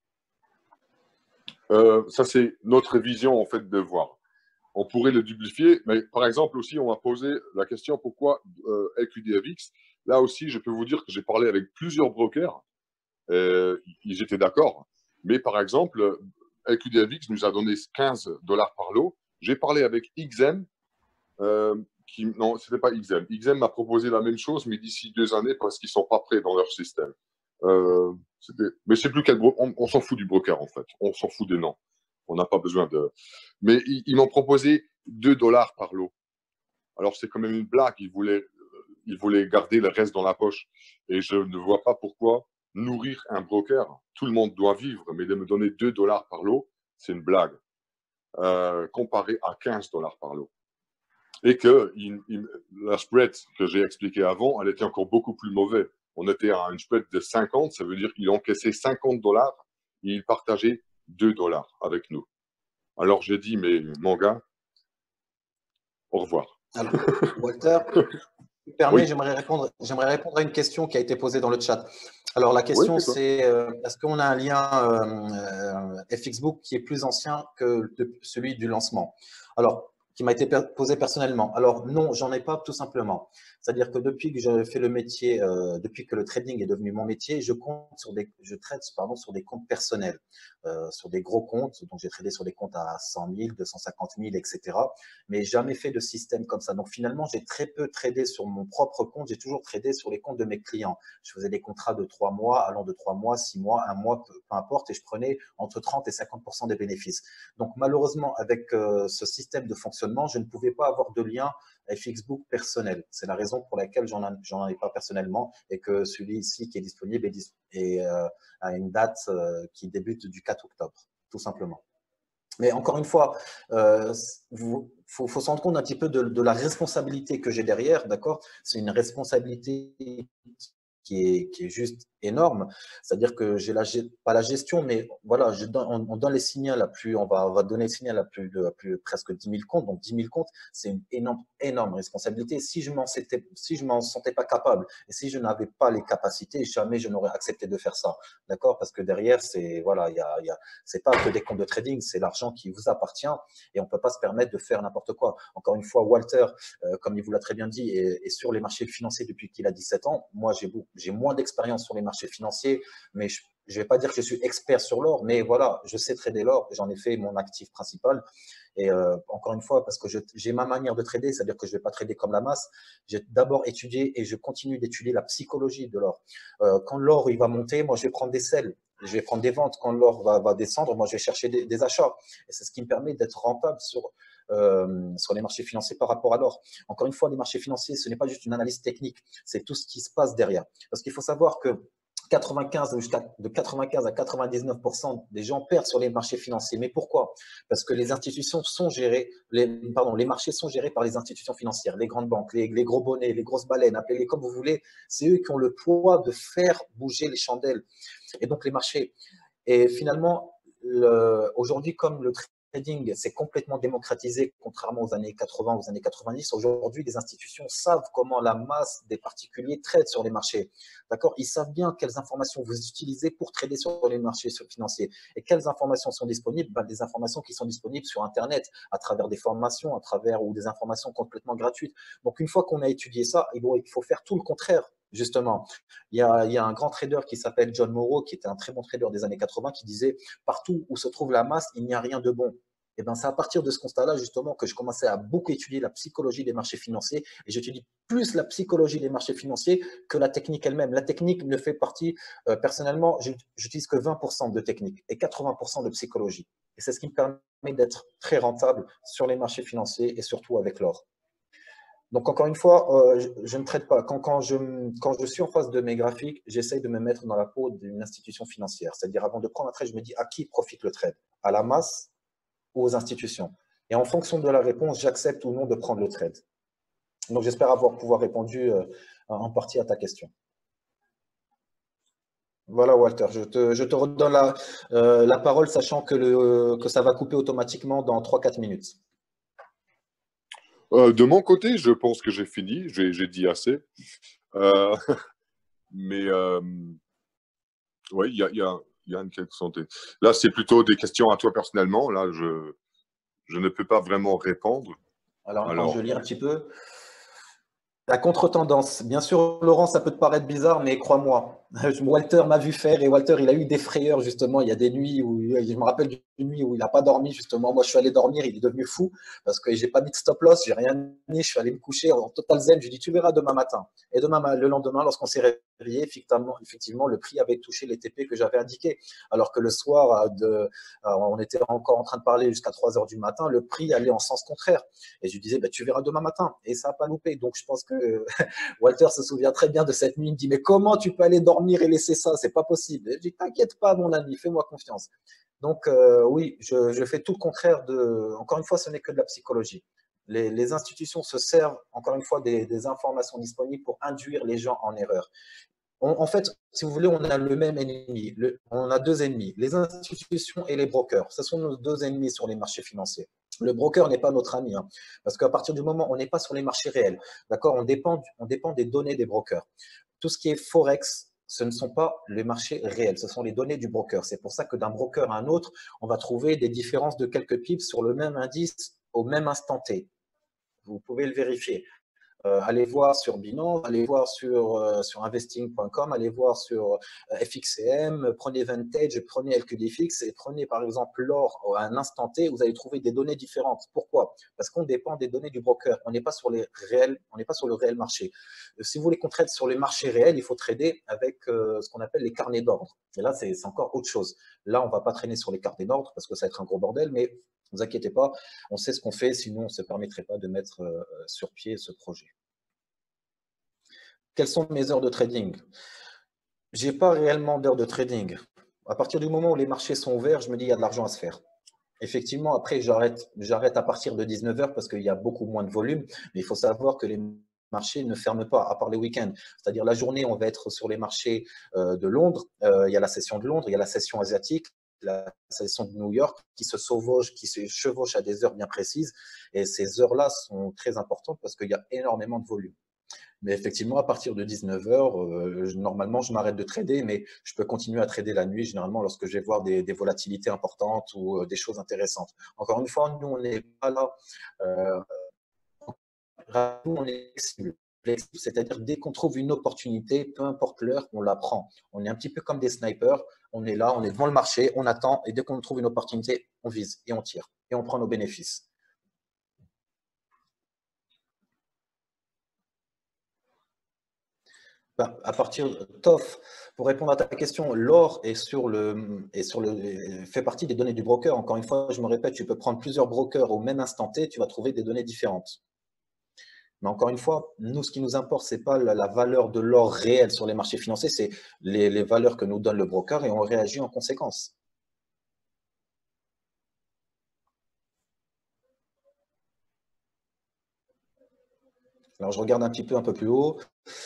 Ça, c'est notre vision en fait de voir. On pourrait le dupliquer, mais par exemple aussi, on m'a posé la question pourquoi LQDFX. Là aussi, je peux vous dire que j'ai parlé avec plusieurs brokers, ils étaient d'accord. Mais par exemple, LQDFX nous a donné 15 $ par lot. J'ai parlé avec XM. Non, ce n'était pas XM. XM m'a proposé la même chose, mais d'ici 2 années, parce qu'ils ne sont pas prêts dans leur système. Mais je sais plus quel broker. On s'en fout du broker, en fait. On s'en fout des noms. On n'a pas besoin de. Mais ils m'ont proposé 2 $ par lot. Alors, c'est quand même une blague. Ils voulaient garder le reste dans la poche. Et je ne vois pas pourquoi nourrir un broker. Tout le monde doit vivre, mais de me donner 2 $ par lot, c'est une blague. Comparé à 15 $ par lot. Et que la spread que j'ai expliqué avant, elle était encore beaucoup plus mauvaise. On était à une spread de 50, ça veut dire qu'il encaissait 50 $ et il partageait 2 $ avec nous. Alors j'ai dit, mais mon gars, au revoir. Alors, Walter, si tu permets, Oui. j'aimerais répondre à une question qui a été posée dans le chat. Alors la question Oui, c'est est-ce qu'on a un lien FXbook qui est plus ancien que celui du lancement? Alors, qui m'a été posé personnellement. Alors non, j'en ai pas tout simplement. C'est-à-dire que depuis que j'ai fait le métier, depuis que le trading est devenu mon métier, je trade sur des comptes personnels, sur des gros comptes. Donc j'ai tradé sur des comptes à 100 000, 250 000, etc. Mais jamais fait de système comme ça. Donc finalement, j'ai très peu tradé sur mon propre compte. J'ai toujours tradé sur les comptes de mes clients. Je faisais des contrats de 3 mois, allant de 3 mois, 6 mois, 1 mois, peu importe, et je prenais entre 30 et 50% des bénéfices. Donc malheureusement, avec ce système de fonctionnement, je ne pouvais pas avoir de lien FXbook personnel. C'est la raison pour laquelle j'en ai pas personnellement et que celui-ci qui est disponible a une date qui débute du 4 octobre, tout simplement. Mais encore une fois, faut se rendre compte un petit peu de la responsabilité que j'ai derrière, d'accord? C'est une responsabilité qui est juste énorme. C'est-à-dire que j'ai pas la gestion, mais voilà, on donne les signaux on va donner les signaux à plus de presque 10 000 comptes. Donc 10 000 comptes, c'est une énorme responsabilité. Si je m'en sentais pas capable et si je n'avais pas les capacités, jamais je n'aurais accepté de faire ça. D'accord? Parce que derrière, voilà, c'est pas que des comptes de trading, c'est l'argent qui vous appartient et on peut pas se permettre de faire n'importe quoi. Encore une fois, Walter, comme il vous l'a très bien dit, est sur les marchés financiers depuis qu'il a 17 ans. Moi, j'ai moins d'expérience sur les marchés financiers, mais je ne vais pas dire que je suis expert sur l'or, mais voilà, je sais trader l'or, j'en ai fait mon actif principal. Et encore une fois, parce que j'ai ma manière de trader, c'est-à-dire que je ne vais pas trader comme la masse. J'ai d'abord étudié et je continue d'étudier la psychologie de l'or. Quand l'or il va monter, moi je vais prendre des sels, je vais prendre des ventes. Quand l'or va descendre, moi je vais chercher des achats. Et c'est ce qui me permet d'être rentable sur les marchés financiers par rapport à l'or. Encore une fois, les marchés financiers, ce n'est pas juste une analyse technique, c'est tout ce qui se passe derrière. Parce qu'il faut savoir que de 95 à 99% des gens perdent sur les marchés financiers. Mais pourquoi? Parce que les institutions sont gérées, les marchés sont gérés par les institutions financières, les grandes banques, les gros bonnets, les grosses baleines, appelez-les comme vous voulez. C'est eux qui ont le poids de faire bouger les chandelles. Et donc les marchés. Et finalement, aujourd'hui, comme le trading s'est complètement démocratisé, contrairement aux années 80, aux années 90. Aujourd'hui, les institutions savent comment la masse des particuliers trade sur les marchés. D'accord? Ils savent bien quelles informations vous utilisez pour trader sur les marchés financiers. Et quelles informations sont disponibles? Des informations qui sont disponibles sur Internet, à travers des formations, ou des informations complètement gratuites. Donc, une fois qu'on a étudié ça, il faut faire tout le contraire. Justement, il y a un grand trader qui s'appelle John Morrow, qui était un très bon trader des années 80, qui disait « Partout où se trouve la masse, il n'y a rien de bon ». Et ben, c'est à partir de ce constat-là, justement, que je commençais à beaucoup étudier la psychologie des marchés financiers. Et j'étudie plus la psychologie des marchés financiers que la technique elle-même. La technique ne fait partie, personnellement, j'utilise que 20% de technique et 80% de psychologie. Et c'est ce qui me permet d'être très rentable sur les marchés financiers et surtout avec l'or. Donc, encore une fois, je ne traite pas. Quand je suis en face de mes graphiques, j'essaye de me mettre dans la peau d'une institution financière. C'est-à-dire, avant de prendre un trade, je me dis à qui profite le trade? À la masse ou aux institutions? Et en fonction de la réponse, j'accepte ou non de prendre le trade. Donc, j'espère pouvoir répondu en partie à ta question. Voilà, Walter, je te redonne la parole, sachant que ça va couper automatiquement dans 3-4 minutes. De mon côté, je pense que j'ai fini. J'ai dit assez. Mais oui, il y a une quelque santé. Là, c'est plutôt des questions à toi personnellement. Là, je ne peux pas vraiment répondre. Alors je lis un petit peu. La contre-tendance. Bien sûr, Laurent, ça peut te paraître bizarre, mais crois-moi, Walter m'a vu faire et Walter, il a eu des frayeurs justement. Il y a des nuits où, je me rappelle d'une nuit où il n'a pas dormi justement. Moi, je suis allé dormir, il est devenu fou parce que j'ai pas mis de stop loss, j'ai rien mis. Je suis allé me coucher en total zen. Je lui ai dit, tu verras demain matin. Et demain, le lendemain, lorsqu'on s'est réveillé, effectivement, le prix avait touché les TP que j'avais indiqués. Alors que le soir, on était encore en train de parler jusqu'à 3 heures du matin, le prix allait en sens contraire. Et je lui disais, bah, tu verras demain matin. Et ça n'a pas loupé. Donc, je pense que Walter se souvient très bien de cette nuit. Il me dit, mais comment tu peux aller dormir et laisser ça? C'est pas possible. Et je dis, t'inquiète pas, mon ami, fais-moi confiance. Donc, oui, je fais tout le contraire de. Encore une fois, ce n'est que de la psychologie. Les institutions se servent, encore une fois, des informations disponibles pour induire les gens en erreur. En fait, si vous voulez, on a le même ennemi. On a deux ennemis, les institutions et les brokers. Ce sont nos deux ennemis sur les marchés financiers. Le broker n'est pas notre ami, hein, parce qu'à partir du moment où on n'est pas sur les marchés réels, d'accord, on dépend des données des brokers. Tout ce qui est Forex, ce ne sont pas les marchés réels, ce sont les données du broker. C'est pour ça que d'un broker à un autre, on va trouver des différences de quelques pips sur le même indice au même instant T. Vous pouvez le vérifier. Allez voir sur Binance, allez voir sur investing.com, allez voir sur FXCM, prenez Vantage, prenez LQDFX et prenez par exemple l'or à un instant T, vous allez trouver des données différentes. Pourquoi? Parce qu'on dépend des données du broker. On n'est pas sur le réel marché. Si vous voulez qu'on trade sur les marchés réels, il faut trader avec ce qu'on appelle les carnets d'ordre. Et là, c'est encore autre chose. Là, on ne va pas traîner sur les carnets d'ordre parce que ça va être un gros bordel, mais ne vous inquiétez pas, on sait ce qu'on fait, sinon on ne se permettrait pas de mettre sur pied ce projet. Quelles sont mes heures de trading? Je n'ai pas réellement d'heures de trading. À partir du moment où les marchés sont ouverts, je me dis qu'il y a de l'argent à se faire. Effectivement, après, j'arrête à partir de 19 h parce qu'il y a beaucoup moins de volume. Mais il faut savoir que les marchés ne ferment pas, à part les week-ends. C'est-à-dire la journée, on va être sur les marchés de Londres. Il y a la session de Londres, il y a la session asiatique, la session de New York qui se chevauche à des heures bien précises. Et ces heures-là sont très importantes parce qu'il y a énormément de volume. Mais effectivement, à partir de 19 h, normalement, je m'arrête de trader, mais je peux continuer à trader la nuit, généralement, lorsque je vais voir des volatilités importantes ou des choses intéressantes. Encore une fois, nous, on n'est pas là. Nous, on est flexible. C'est-à-dire, dès qu'on trouve une opportunité, peu importe l'heure, on la prend. On est un petit peu comme des snipers. On est là, on est devant le marché, on attend, et dès qu'on trouve une opportunité, on vise et on tire. Et on prend nos bénéfices. À partir TOF, pour répondre à ta question, l'or fait partie des données du broker. Encore une fois, je me répète, tu peux prendre plusieurs brokers au même instant T, tu vas trouver des données différentes. Mais encore une fois, nous, ce qui nous importe, ce n'est pas la valeur de l'or réel sur les marchés financiers, c'est les valeurs que nous donne le broker et on réagit en conséquence. Alors, je regarde un peu plus haut.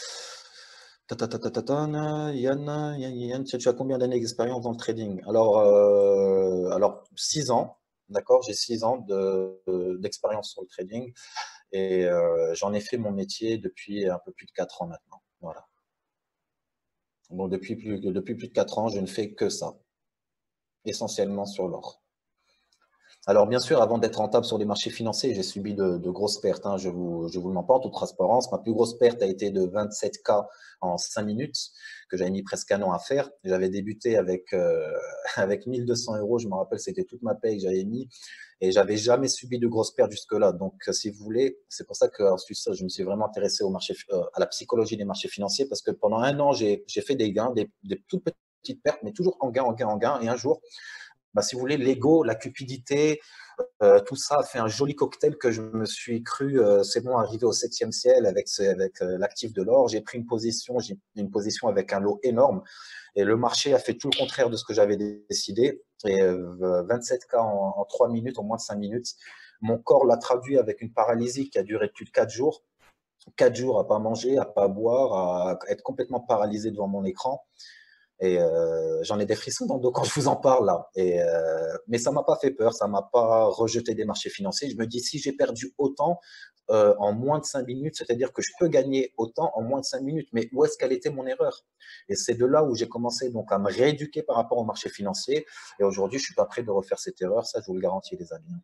Yann, tu as combien d'années d'expérience dans le trading? Alors 6 ans, d'accord, j'ai 6 ans d'expérience sur le trading et j'en ai fait mon métier depuis un peu plus de 4 ans maintenant. Voilà. Donc depuis plus de 4 ans, je ne fais que ça, essentiellement sur l'or. Alors, bien sûr, avant d'être rentable sur les marchés financiers, j'ai subi de grosses pertes. Hein, je vous le mens pas en toute transparence. Ma plus grosse perte a été de 27K en 5 minutes, que j'avais mis presque un an à faire. J'avais débuté avec 1200 €. Je me rappelle, c'était toute ma paye que j'avais mis. Et j'avais jamais subi de grosses pertes jusque-là. Donc, si vous voulez, c'est pour ça qu'ensuite, je me suis vraiment intéressé à la psychologie des marchés financiers, parce que pendant un an, j'ai fait des gains, des toutes petites pertes, mais toujours en gain. Et un jour, si vous voulez, l'ego, la cupidité, tout ça a fait un joli cocktail que je me suis cru, c'est bon, arrivé au 7e ciel avec l'actif de l'or. J'ai une position avec un lot énorme et le marché a fait tout le contraire de ce que j'avais décidé. Et 27K en 3 minutes, en moins de 5 minutes. Mon corps l'a traduit avec une paralysie qui a duré plus de 4 jours. 4 jours à pas manger, à pas boire, à être complètement paralysé devant mon écran. Et j'en ai des frissons dans le dos quand je vous en parle là. Mais ça ne m'a pas fait peur, ça ne m'a pas rejeté des marchés financiers. Je me dis, si j'ai perdu autant en moins de 5 minutes, c'est-à-dire que je peux gagner autant en moins de 5 minutes. Mais où est-ce qu'elle était mon erreur? Et c'est de là où j'ai commencé donc à me rééduquer par rapport aux marchés financiers. Et aujourd'hui, je ne suis pas prêt de refaire cette erreur, ça je vous le garantis les amis.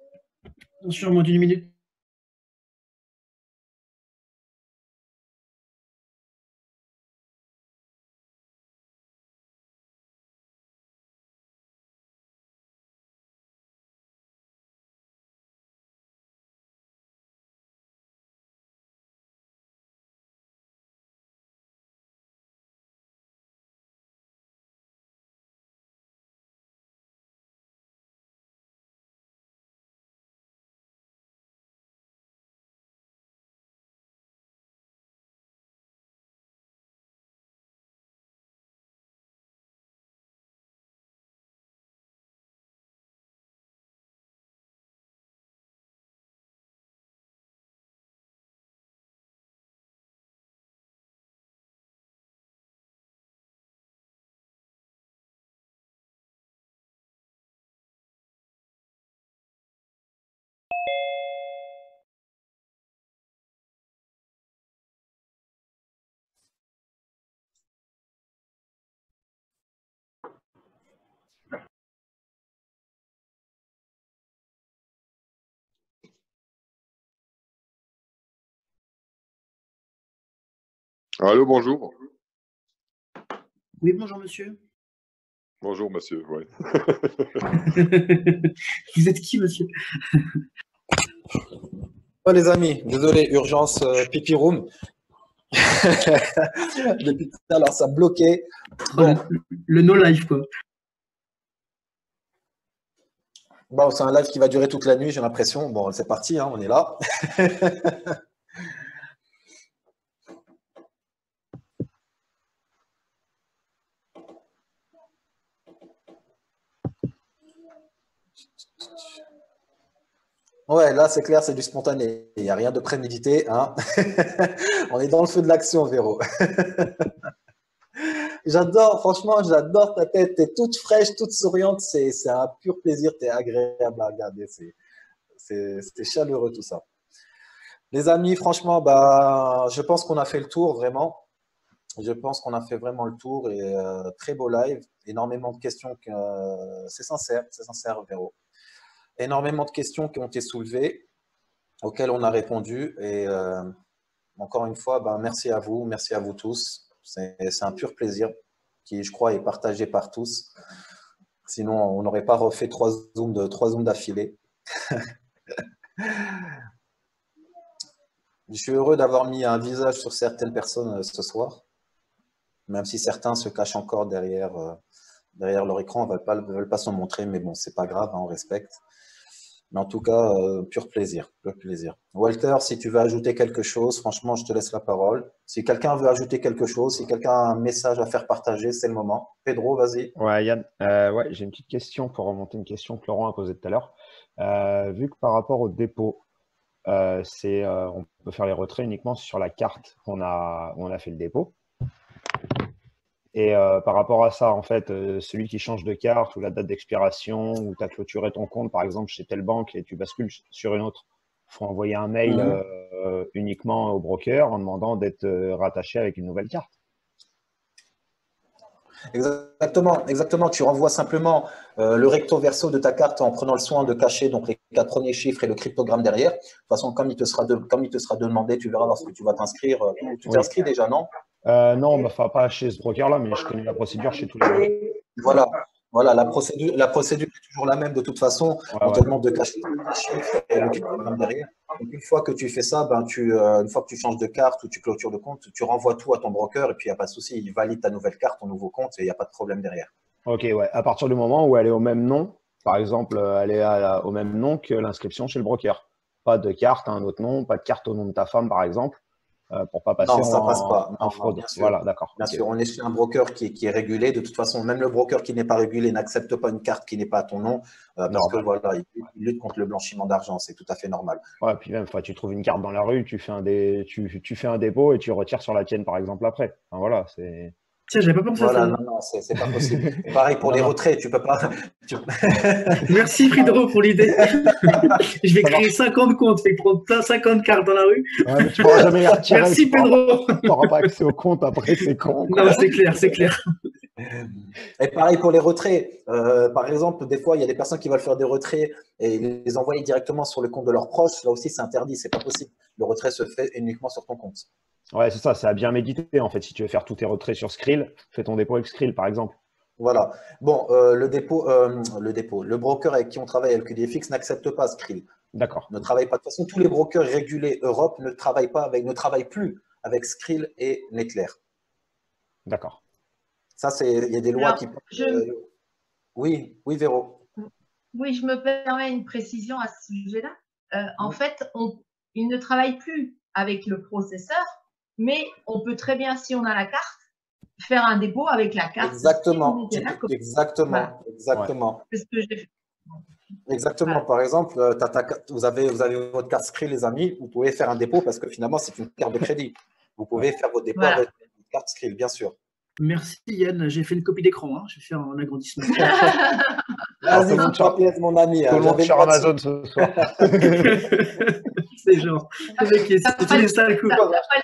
Attention, moins d'une minute. Allô, bonjour. Oui, bonjour monsieur. Bonjour, monsieur. Ouais. Vous êtes qui, monsieur? Oh, les amis, désolé, urgence pipi room. Depuis tout à l'heure, ça bloquait. Bon, Le no life, quoi. bon c'est un live qui va durer toute la nuit, j'ai l'impression. Bon, c'est parti, hein, on est là. Ouais, là, c'est clair, c'est du spontané. Il n'y a rien de prémédité, hein. On est dans le feu de l'action, Véro. J'adore, franchement, j'adore ta tête. Tu es toute fraîche, toute souriante. C'est un pur plaisir. Tu es agréable à regarder. C'est chaleureux tout ça. Les amis, franchement, bah, je pense qu'on a fait le tour, vraiment. Je pense qu'on a fait vraiment le tour et très beau live. Énormément de questions. C'est sincère, Véro. Énormément de questions qui ont été soulevées, auxquelles on a répondu. Et encore une fois, ben, merci à vous tous. C'est un pur plaisir qui, je crois, est partagé par tous. Sinon, on n'aurait pas refait trois zooms d'affilée. Je suis heureux d'avoir mis un visage sur certaines personnes ce soir, même si certains se cachent encore derrière leur écran, ne veulent pas s'en montrer, mais bon, c'est pas grave, hein, on respecte. Mais en tout cas, pur plaisir. Walter, si tu veux ajouter quelque chose, franchement, je te laisse la parole. Si quelqu'un veut ajouter quelque chose, si quelqu'un a un message à faire partager, c'est le moment. Pedro, vas-y. Ouais, Yann, ouais, j'ai une petite question pour remonter une question que Laurent a posée tout à l'heure. Vu que par rapport au dépôt, on peut faire les retraits uniquement sur la carte où on a fait le dépôt. Et par rapport à ça, en fait, celui qui change de carte ou la date d'expiration ou tu as clôturé ton compte, par exemple, chez telle banque et tu bascules sur une autre, il faut envoyer un mail uniquement au broker en demandant d'être rattaché avec une nouvelle carte. Exactement. Tu renvoies simplement le recto verso de ta carte en prenant le soin de cacher donc les 4 premiers chiffres et le cryptogramme derrière. De toute façon, comme il te sera demandé, tu verras lorsque tu vas t'inscrire. Tu t'es inscrit déjà, non? Non, enfin pas chez ce broker-là, mais je connais la procédure chez tous les brokers. Voilà, la procédure est toujours la même de toute façon. On te demande de cacher les chiffres et le cryptogramme derrière. Donc, une fois que tu fais ça, ben, une fois que tu changes de carte ou tu clôtures de compte, tu renvoies tout à ton broker et puis il n'y a pas de souci. Il valide ta nouvelle carte, ton nouveau compte et il n'y a pas de problème derrière. Ok, ouais. À partir du moment où elle est au même nom, par exemple, elle est au même nom que l'inscription chez le broker. Pas de carte à un autre nom, pas de carte au nom de ta femme, par exemple. Pour pas passer en fraude. Bien sûr. Voilà, d'accord. Bien sûr, on est sur un broker qui est régulé. De toute façon, même le broker qui n'est pas régulé n'accepte pas une carte qui n'est pas à ton nom parce que voilà, il lutte contre le blanchiment d'argent. C'est tout à fait normal. Ouais, puis même, tu trouves une carte dans la rue, tu fais un dépôt et tu retires sur la tienne, par exemple, après. Enfin, voilà, c'est. Tiens, j'avais pas pensé à ça. Non, c'est pas possible. Pareil pour les retraits, tu peux pas. Merci Fridro pour l'idée. Je vais créer 50 comptes, je vais prendre 50 cartes dans la rue. Ouais, mais tu pourras jamais les retirer. Merci Pedro. Tu n'auras pas accès au compte après, c'est con. Non, c'est clair. Et pareil pour les retraits. Par exemple, des fois, il y a des personnes qui veulent faire des retraits et les envoyer directement sur le compte de leurs proches. Là aussi, c'est interdit, c'est pas possible. Le retrait se fait uniquement sur ton compte. Ouais, c'est ça, c'est à bien méditer en fait. Si tu veux faire tous tes retraits sur Skrill, fais ton dépôt avec Skrill par exemple. Voilà. Bon, le broker avec qui on travaille, LQDFX, n'accepte pas Skrill. D'accord. Ne travaille pas. De toute façon, tous les brokers régulés Europe ne travaillent plus avec Skrill et Netclair. D'accord. Ça, il y a des lois qui. Oui, Véro. Oui, je me permets une précision à ce sujet-là. En fait, il ne travaille plus avec le processeur, mais on peut très bien, si on a la carte, faire un dépôt avec la carte. Exactement. Voilà. C'est ce que j'ai fait. Exactement. Voilà. Par exemple, vous avez votre carte Skrill, les amis, vous pouvez faire un dépôt parce que finalement, c'est une carte de crédit. Vous pouvez faire votre dépôt avec une carte Skrill, bien sûr. Merci Yann, j'ai fait une copie d'écran, hein. Je vais faire un agrandissement. Vas-y, mon ami. Tout le monde sur Amazon ce soir. C'est genre, c'est tous les sales coups.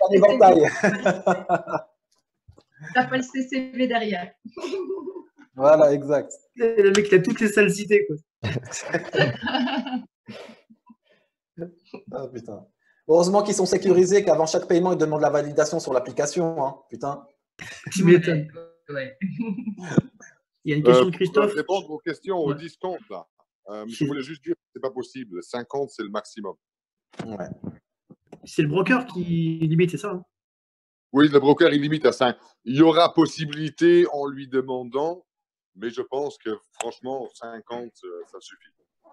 T'as pas le CCV derrière. Voilà, exact. Le mec, il a toutes les sales idées, quoi. Ah putain. Heureusement qu'ils sont sécurisés, qu'avant chaque paiement, ils demandent la validation sur l'application. Hein. Putain. Tu m'étonnes. Ouais. Il y a une question de Christophe. Pour répondre aux questions aux Ouais. 10 comptes, là. Je voulais juste dire que ce n'est pas possible. 50, c'est le maximum. Ouais. C'est le broker qui limite, c'est ça hein? Oui, le broker, il limite à 5. Il y aura possibilité en lui demandant, mais je pense que franchement, 50, ça suffit.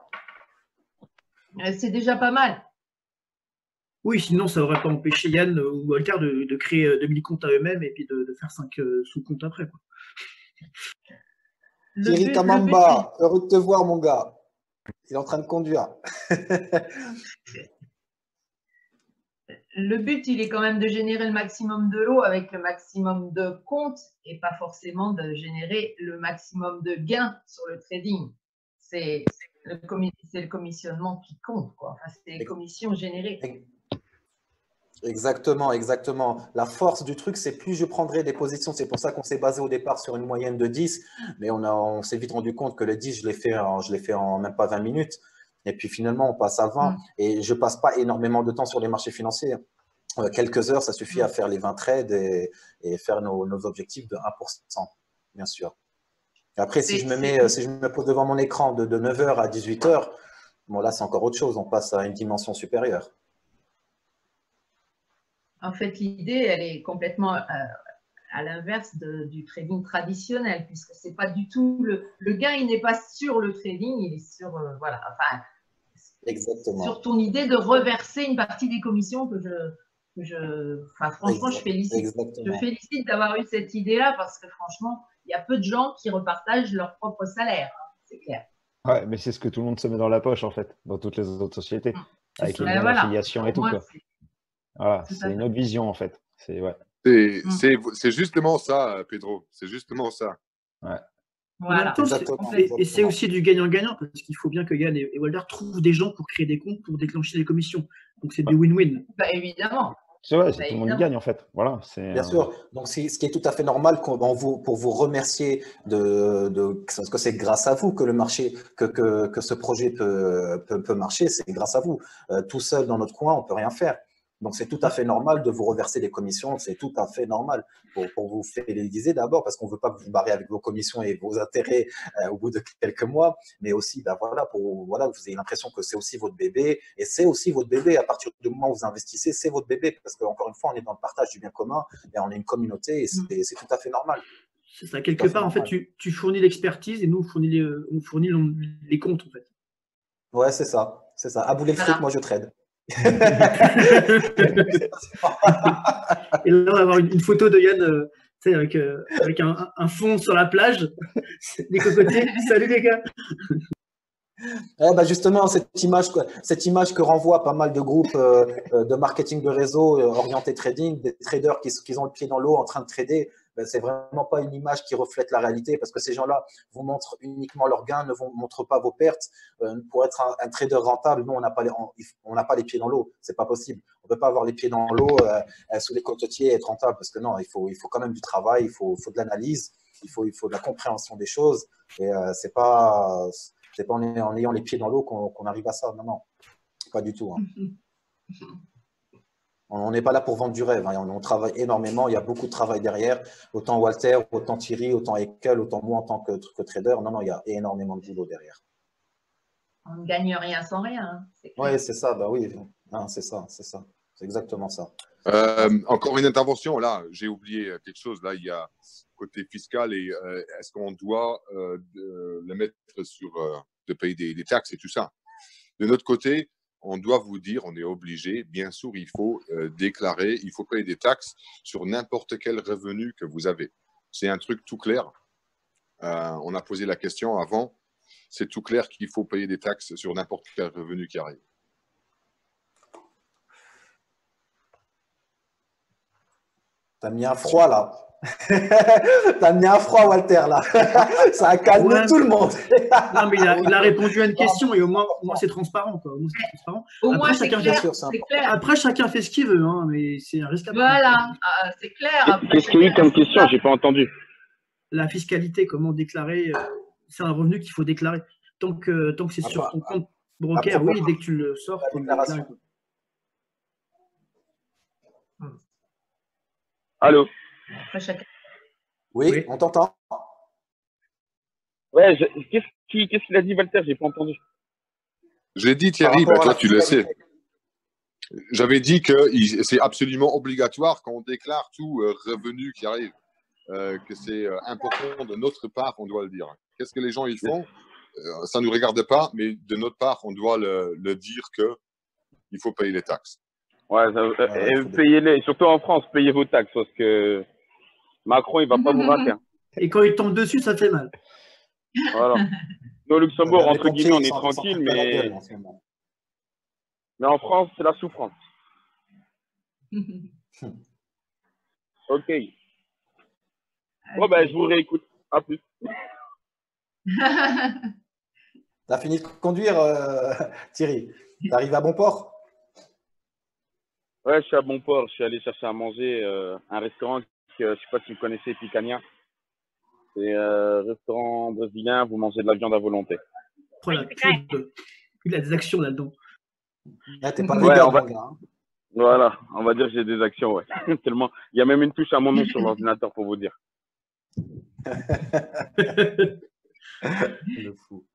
C'est déjà pas mal. Oui, sinon, ça n'aurait pas empêché Yann ou Walter de créer 2000 comptes à eux-mêmes et puis de faire 5 sous-comptes après. Quoi. Thierry Kamamba, heureux de te voir, mon gars. Il est en train de conduire. Le but, il est quand même de générer le maximum de lots avec le maximum de comptes et pas forcément de générer le maximum de gains sur le trading. C'est le commissionnement qui compte, quoi. Enfin, c'est les commissions générées. Exactement, exactement. La force du truc, c'est plus je prendrai des positions. C'est pour ça qu'on s'est basé au départ sur une moyenne de 10, mais on s'est vite rendu compte que le 10, je l'ai fait en même pas 20 minutes. Et puis finalement, on passe à 20. Et je passe pas énormément de temps sur les marchés financiers. Quelques heures, ça suffit à faire les 20 trades et faire nos objectifs de 1%, bien sûr. Et après, si je me pose devant mon écran de 9h à 18h, bon là, c'est encore autre chose. On passe à une dimension supérieure. En fait, l'idée, elle est complètement à l'inverse du trading traditionnel, puisque c'est pas du tout le gain, il n'est pas sur le trading, il est sur voilà, enfin, exactement. Sur ton idée de reverser une partie des commissions enfin, franchement, je félicite d'avoir eu cette idée-là parce que franchement, il y a peu de gens qui repartagent leur propre salaire, hein, c'est clair. Ouais, mais c'est ce que tout le monde se met dans la poche en fait, dans toutes les autres sociétés, avec les liens d'affiliation et tout. Quoi. Voilà, c'est une autre vision en fait. C'est justement ça, Pedro. C'est justement ça. Ouais. Voilà. Et c'est aussi du gagnant-gagnant parce qu'il faut bien que Yann et Walter trouvent des gens pour créer des comptes pour déclencher les commissions. Donc c'est du win-win. Bah, évidemment. C'est vrai, tout le monde y gagne en fait. Voilà, bien sûr. Donc, ce qui est tout à fait normal pour vous remercier parce que c'est grâce à vous que le marché, que ce projet peut marcher. C'est grâce à vous. Tout seul dans notre coin, on peut rien faire. Donc, c'est tout à fait normal de vous reverser des commissions. C'est tout à fait normal pour vous fidéliser d'abord parce qu'on ne veut pas vous barrer avec vos commissions et vos intérêts au bout de quelques mois, mais aussi voilà, que vous ayez l'impression que c'est aussi votre bébé. Et c'est aussi votre bébé. À partir du moment où vous investissez, c'est votre bébé parce qu'encore une fois, on est dans le partage du bien commun et on est une communauté et c'est tout à fait normal. C'est ça. Quelque part, en fait, tu fournis l'expertise et nous, on fournit les comptes, en fait. Ouais, c'est ça. C'est ça. À bouler le fric, moi, je trade. Et là, on va avoir une photo de Yann avec un fond sur la plage, des cocotiers. Salut les gars. Justement, cette image que renvoient pas mal de groupes de marketing de réseau orientés trading, des traders qui ont le pied dans l'eau en train de trader, c'est vraiment pas une image qui reflète la réalité parce que ces gens-là vous montrent uniquement leurs gains, ne vous montrent pas vos pertes. Pour être un trader rentable, nous, on n'a pas les pieds dans l'eau. C'est pas possible. On peut pas avoir les pieds dans l'eau sous les cocotiers et être rentable parce que non, il faut quand même du travail, il faut de l'analyse, il faut de la compréhension des choses et c'est pas en ayant les pieds dans l'eau qu'on arrive à ça. Non, pas du tout. Hein. On n'est pas là pour vendre du rêve. Hein. On travaille énormément. Il y a beaucoup de travail derrière. Autant Walter, autant Thierry, autant Ekel, autant moi en tant que trader. Non, il y a énormément de boulot derrière. On ne gagne rien sans rien. Oui, c'est ça. Bah oui, c'est ça. C'est exactement ça. Encore une intervention. Là, j'ai oublié quelque chose. Là, il y a côté fiscal et est-ce qu'on doit le mettre sur de payer des taxes et tout ça. De notre côté, on doit vous dire, on est obligé, bien sûr, il faut déclarer, il faut payer des taxes sur n'importe quel revenu que vous avez. C'est un truc tout clair. On a posé la question avant. C'est tout clair qu'il faut payer des taxes sur n'importe quel revenu qui arrive. T'as mis un froid là. T'as mis un froid, Walter, là. Ça a calmé tout le monde. Non, mais il a répondu à une question et au moins c'est transparent. Quoi. Au moins, c'est clair. Après, chacun fait ce qu'il veut, hein, mais c'est un risque à prendre. Voilà, c'est clair. Qu'est-ce qu'il y a eu comme question? J'ai pas entendu. La fiscalité, comment déclarer, c'est un revenu qu'il faut déclarer. Tant que c'est sur ton compte broker, oui, dès que tu le sors, il faut le déclarer. Allô? Après chacun. Oui, Oui. on t'entend. Ouais, qu'est-ce qu'il a dit, Walter? J'ai pas entendu. J'ai dit, Par Thierry, rapport à toi, la tu le sais. fiscalité. J'avais dit que c'est absolument obligatoire quand on déclare tout revenu qui arrive, que c'est important de notre part, on doit le dire. Qu'est-ce que les gens ils font? Ça ne nous regarde pas, mais de notre part, on doit le dire qu'il faut payer les taxes. Ouais, payez-les, surtout en France, payez vos taxes, parce que Macron, il va pas vous rater. Hein. Et quand il tombe dessus, ça fait mal. Voilà. Nous, au Luxembourg, Même les entre guillemets, on pompiers, est tranquille, ils s'en prennent plein la gueule en ce moment. mais en France, c'est la souffrance. Ok. Bon, ben, je vous réécoute. À plus. T'as fini de conduire, Thierry? T'arrives à bon port? Ouais, je suis à bon port. Je suis allé chercher à manger un restaurant que je sais pas si vous connaissez, Picanha. C'est un restaurant brésilien. Vous mangez de la viande à volonté. Oh, la pub. Il a des actions là-dedans. Ah, t'es pas Ouais, vegan, mon gars. Hein. Voilà, on va dire que j'ai des actions, ouais. Tellement. Il y a même une touche à mon nom sur l'ordinateur pour vous dire. Le fou.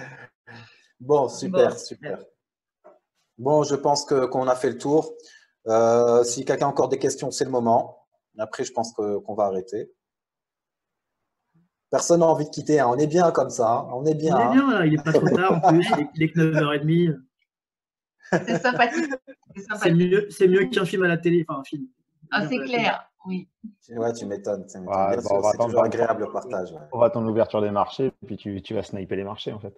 Bon, super, super. Bon, je pense qu'on a fait le tour. Si quelqu'un a encore des questions, c'est le moment. Après, je pense qu'on va arrêter. Personne n'a envie de quitter. Hein. On est bien comme ça. Hein. On est bien. On est bien, là. Il n'est pas trop tard en plus. Il est que 9h30. C'est sympathique. C'est mieux qu'un film à la télé. Enfin, un film. Ah, c'est clair, oui. Ouais, tu m'étonnes. Ouais, bien sûr, c'est toujours agréable le partage. Ouais. On va attendre l'ouverture des marchés, puis tu vas sniper les marchés, en fait.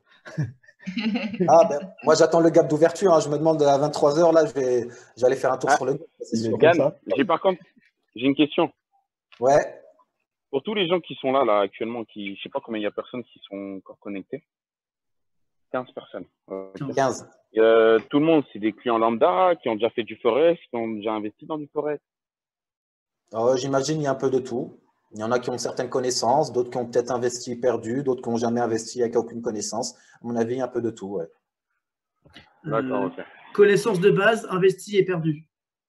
Ah, ben, moi, j'attends le gap d'ouverture. Hein. Je me demande à 23h, là, j'allais faire un tour sur le gap. Gann, par contre, j'ai une question. Ouais. Pour tous les gens qui sont là actuellement, je sais pas combien il y a de personnes qui sont encore connectées. 15 personnes. 15. Tout le monde, c'est des clients lambda qui ont déjà fait du forex, qui ont déjà investi dans du forex. J'imagine il y a un peu de tout. Il y en a qui ont certaines connaissances, d'autres qui ont peut-être investi et perdu, d'autres qui n'ont jamais investi avec aucune connaissance. À mon avis, il y a un peu de tout. Ouais. D'accord, ok. Connaissance de base, investi et perdu.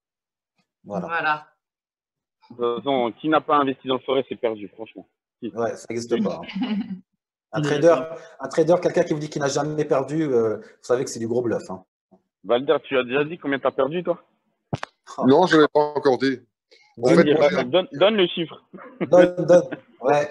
Voilà. De toute façon, qui n'a pas investi dans le forex, c'est perdu, franchement. Ouais, ça n'existe pas. Un trader, quelqu'un qui vous dit qu'il n'a jamais perdu, vous savez que c'est du gros bluff. Hein. Valder, tu as déjà dit combien tu as perdu, toi? Non, je ne l'ai pas encore dit. En fait, donne le chiffre. Donne. Ouais.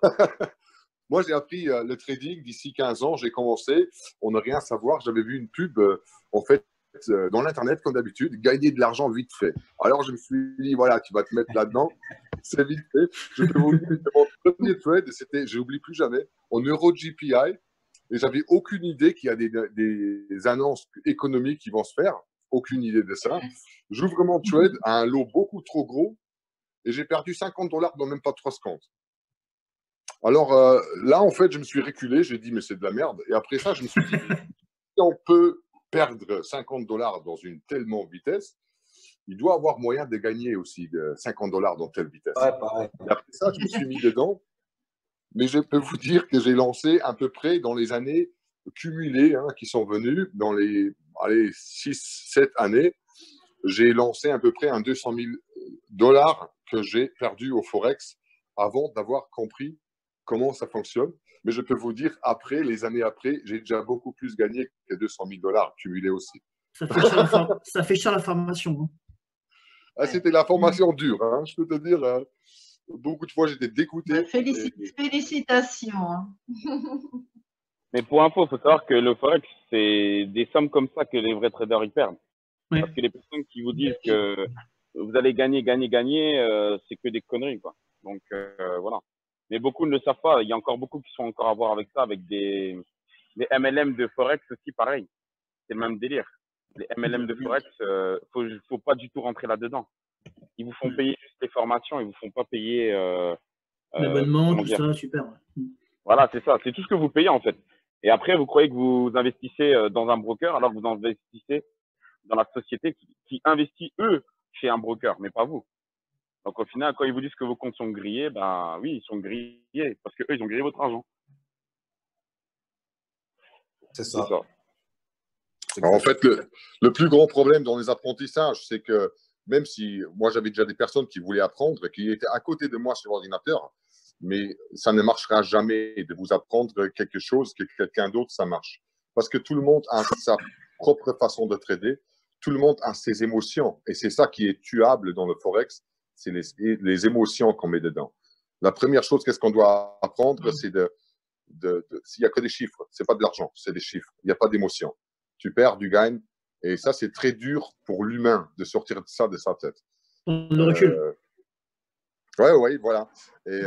Moi, j'ai appris le trading d'ici 15 ans. J'ai commencé, on n'a rien à savoir. J'avais vu une pub, en fait, dans l'Internet, comme d'habitude, gagner de l'argent vite fait. Alors, je me suis dit, voilà, tu vas te mettre là-dedans. C'est vite fait. Je peux vous dire que mon premier trade, c'était, je n'oublie plus jamais, en Euro GPI. Et j'avais aucune idée qu'il y a des annonces économiques qui vont se faire. Aucune idée de ça. J'ouvre mon trade à un lot beaucoup trop gros et j'ai perdu $50 dans même pas 3 secondes. Alors là, en fait, je me suis reculé. J'ai dit, mais c'est de la merde. Et après ça, je me suis dit, si on peut perdre $50 dans une telle vitesse, il doit avoir moyen de gagner aussi de $50 dans telle vitesse. Ouais, pareil. Et après ça, je me suis mis dedans. Mais je peux vous dire que j'ai lancé à peu près dans les années cumulées qui sont venues, dans les 6-7 années, j'ai lancé à peu près un $200,000 que j'ai perdu au Forex avant d'avoir compris comment ça fonctionne. Mais je peux vous dire, après, les années après, j'ai déjà beaucoup plus gagné que $200,000 cumulés aussi. Ça fait cher la formation. Hein. Ah, c'était la formation dure, hein, je peux te dire. Beaucoup de fois, j'étais dégoûté. Félicitations. Hein. Mais pour info, il faut savoir que le Forex, c'est des sommes comme ça que les vrais traders y perdent. Ouais. Parce que les personnes qui vous disent que vous allez gagner, c'est que des conneries, quoi. Donc, voilà. Mais beaucoup ne le savent pas. Il y a encore beaucoup qui sont encore à voir avec ça, avec des MLM de Forex aussi, pareil. C'est le même délire. Les MLM de Forex, faut pas du tout rentrer là-dedans. Ils vous font payer juste les formations, ils vous font pas payer l'abonnement, tout ça, super. Voilà, c'est ça. C'est tout ce que vous payez en fait. Et après, vous croyez que vous investissez dans un broker, alors vous investissez dans la société qui investit eux chez un broker, mais pas vous. Donc au final, quand ils vous disent que vos comptes sont grillés, ben oui, ils sont grillés parce que eux, ils ont grillé votre argent. C'est ça. Alors, en fait, le plus grand problème dans les apprentissages, c'est que même si moi, j'avais déjà des personnes qui voulaient apprendre, qui étaient à côté de moi sur l'ordinateur, mais ça ne marchera jamais de vous apprendre quelque chose que quelqu'un d'autre, ça marche. Parce que tout le monde a sa propre façon de trader, tout le monde a ses émotions, et c'est ça qui est tuable dans le Forex, c'est les émotions qu'on met dedans. La première chose, qu'est-ce qu'on doit apprendre, c'est s'il n'y a que des chiffres, c'est pas de l'argent, c'est des chiffres, il n'y a pas d'émotion. Tu perds, tu gagnes, et ça, c'est très dur pour l'humain de sortir de ça de sa tête. On recule. Oui, voilà. Et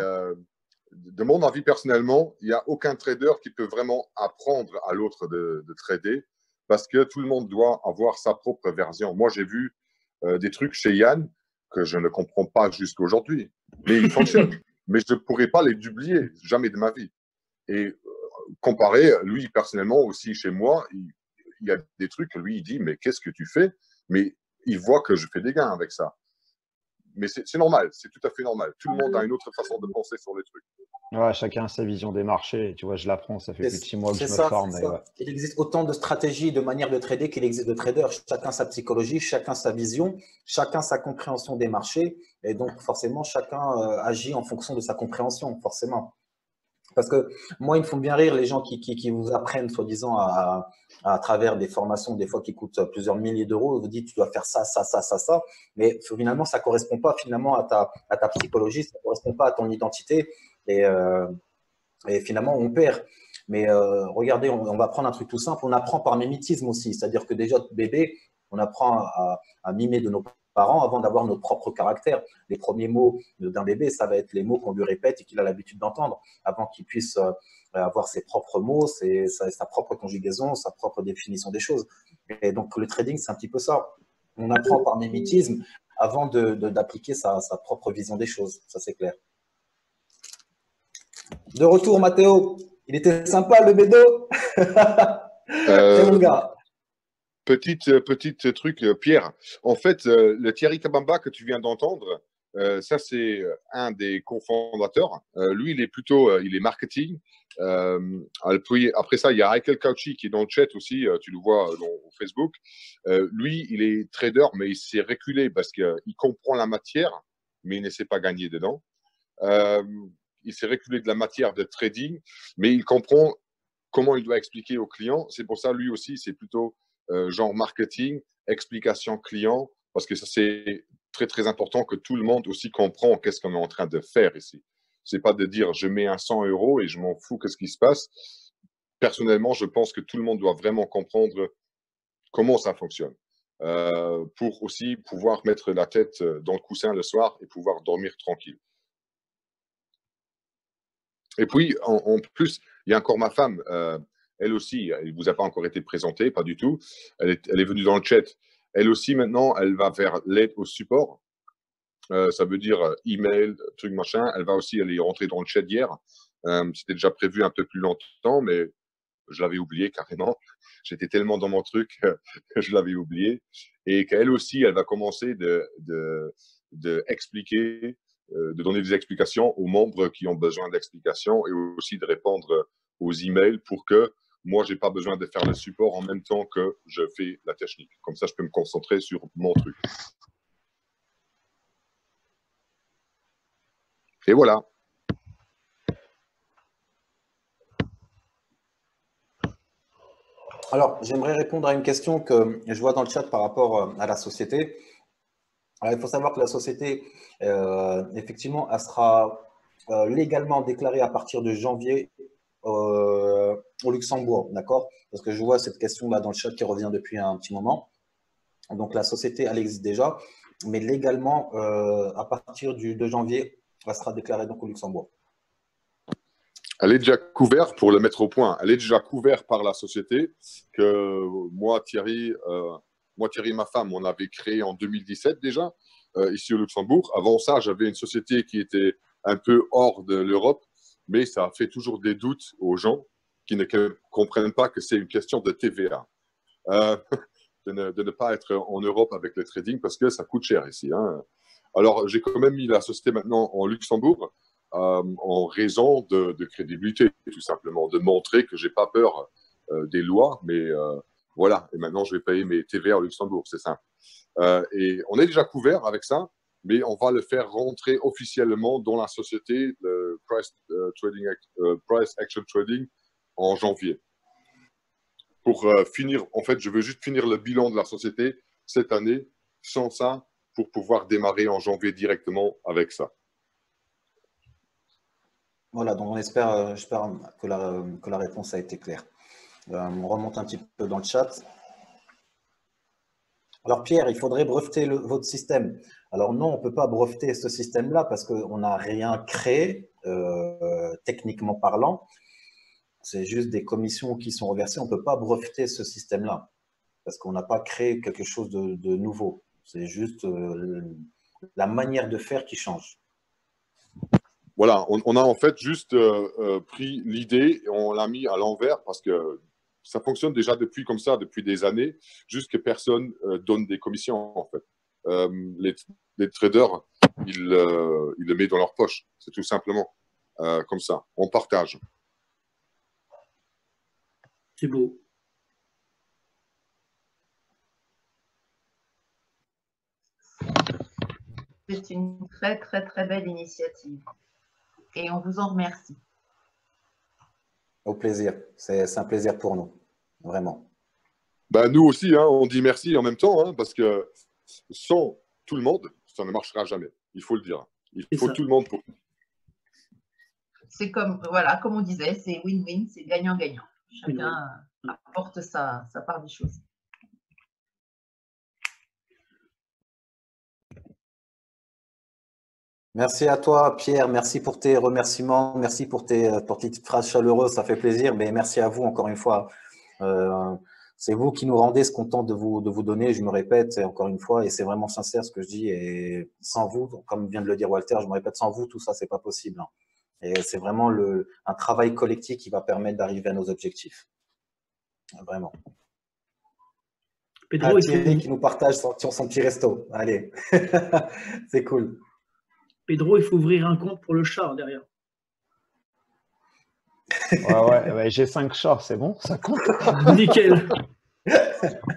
de mon avis, personnellement, il n'y a aucun trader qui peut vraiment apprendre à l'autre de trader parce que tout le monde doit avoir sa propre version. Moi, j'ai vu des trucs chez Yann que je ne comprends pas jusqu'à aujourd'hui, mais ils fonctionnent. Mais je ne pourrais pas les duplier, jamais de ma vie. Et comparé, lui, personnellement, aussi chez moi, il y a des trucs que lui, il dit, mais qu'est-ce que tu fais? Mais il voit que je fais des gains avec ça. Mais c'est normal, c'est tout à fait normal. Tout le monde a une autre façon de penser sur les trucs. Ouais, chacun a sa vision des marchés. Tu vois, je l'apprends, ça fait plus de 6 mois que je me forme. Ouais. Il existe autant de stratégies, de manières de trader qu'il existe de traders. Chacun sa psychologie, chacun sa vision, chacun sa compréhension des marchés. Et donc, forcément, chacun agit en fonction de sa compréhension, forcément. Parce que moi, ils me font bien rire les gens qui vous apprennent, soi-disant, à travers des formations, des fois qui coûtent plusieurs milliers d'euros. Ils vous disent, tu dois faire ça, ça, ça, ça, ça. Mais finalement, ça ne correspond pas finalement à ta psychologie, ça ne correspond pas à ton identité. Et finalement, on perd. Mais regardez, on va prendre un truc tout simple. On apprend par mimétisme aussi. C'est-à-dire que déjà, bébé, on apprend à mimer de nos parents avant d'avoir notre propre caractère. Les premiers mots d'un bébé, ça va être les mots qu'on lui répète et qu'il a l'habitude d'entendre avant qu'il puisse avoir ses propres mots, sa propre conjugaison, sa propre définition des choses. Et donc, le trading, c'est un petit peu ça. On apprend par mimétisme avant d'appliquer sa propre vision des choses. Ça, c'est clair. De retour, Mathéo. Il était sympa, le bédo. C'est mon gars. Petite truc, Pierre. En fait, le Thierry Kabamba que tu viens d'entendre, ça c'est un des cofondateurs. Lui, il est plutôt, il est marketing. Après ça, il y a Michael Cauchy qui est dans le chat aussi. Tu le vois au Facebook. Lui, il est trader, mais il s'est reculé parce qu'il comprend la matière, mais il ne sait pas gagner dedans. Il s'est reculé de la matière de trading, mais il comprend comment il doit expliquer aux clients. C'est pour ça, lui aussi, c'est plutôt genre marketing, explication client, parce que ça, c'est très, très important que tout le monde aussi comprend qu'est-ce qu'on est en train de faire ici. C'est pas de dire, je mets un 100 € et je m'en fous qu'est-ce qui se passe. Personnellement, je pense que tout le monde doit vraiment comprendre comment ça fonctionne pour aussi pouvoir mettre la tête dans le coussin le soir et pouvoir dormir tranquille. Et puis, en plus, il y a encore ma femme. Elle aussi, elle ne vous a pas encore été présentée, pas du tout. Elle est venue dans le chat. Elle aussi, maintenant, elle va faire l'aide au support. Ça veut dire email, truc machin. Elle va aussi aller rentrer dans le chat hier. C'était déjà prévu un peu plus longtemps, mais je l'avais oublié carrément. J'étais tellement dans mon truc que je l'avais oublié. Et qu'elle aussi, elle va commencer d'expliquer, de donner des explications aux membres qui ont besoin d'explications et aussi de répondre aux emails pour que moi, je n'ai pas besoin de faire le support en même temps que je fais la technique. Comme ça, je peux me concentrer sur mon truc. Et voilà. Alors, j'aimerais répondre à une question que je vois dans le chat par rapport à la société. Alors, il faut savoir que la société, effectivement, elle sera légalement déclarée à partir de janvier au Luxembourg, d'accord? Parce que je vois cette question-là dans le chat qui revient depuis un petit moment. Donc, la société, elle existe déjà, mais légalement, à partir du 2 janvier, elle sera déclarée donc au Luxembourg. Elle est déjà couverte, pour le mettre au point, elle est déjà couverte par la société que moi, Thierry, et ma femme, on avait créé en 2017 déjà, ici au Luxembourg. Avant ça, j'avais une société qui était un peu hors de l'Europe, mais ça a fait toujours des doutes aux gens qui ne comprennent pas que c'est une question de TVA. De ne pas être en Europe avec le trading parce que ça coûte cher ici. Hein. Alors, j'ai quand même mis la société maintenant en Luxembourg en raison de crédibilité, tout simplement, de montrer que je n'ai pas peur des lois, mais Voilà, et maintenant je vais payer mes TVA au Luxembourg, c'est simple. Et on est déjà couvert avec ça, mais on va le faire rentrer officiellement dans la société, le Price Action Trading, en janvier. Pour finir, en fait, je veux juste finir le bilan de la société cette année, sans ça, pour pouvoir démarrer en janvier directement avec ça. Voilà, donc j'espère que la réponse a été claire. On remonte un petit peu dans le chat. Alors Pierre, il faudrait breveter votre système. Alors non, on ne peut pas breveter ce système-là parce qu'on n'a rien créé, techniquement parlant. C'est juste des commissions qui sont reversées. On ne peut pas breveter ce système-là parce qu'on n'a pas créé quelque chose de nouveau. C'est juste la manière de faire qui change. Voilà, on a en fait juste pris l'idée et on l'a mis à l'envers parce que ça fonctionne déjà depuis des années, juste que personne donne des commissions en fait. Les traders, ils le mettent dans leur poche, c'est tout simplement comme ça. On partage. C'est beau. C'est une très, très, très belle initiative. Et on vous en remercie. Au plaisir. C'est un plaisir pour nous, vraiment. Ben, nous aussi, hein, on dit merci en même temps, hein, parce que sans tout le monde, ça ne marchera jamais. Il faut le dire. Il faut tout le monde pour. C'est comme on disait, c'est win-win, c'est gagnant-gagnant. Chacun apporte sa part des choses. Merci à toi, Pierre. Merci pour tes remerciements. Merci pour tes petites phrases chaleureuses. Ça fait plaisir. Mais merci à vous encore une fois. C'est vous qui nous rendez ce qu'on tente de vous donner. Je me répète encore une fois, et c'est vraiment sincère ce que je dis. Et sans vous, comme vient de le dire Walter, je me répète, sans vous, tout ça, c'est pas possible. Et c'est vraiment un travail collectif qui va permettre d'arriver à nos objectifs. Vraiment. Pedro, Thierry qui nous partage son petit resto. Allez, c'est cool. Pedro, il faut ouvrir un compte pour le chat derrière. Ouais, j'ai 5 chats, c'est bon, ça compte. Nickel.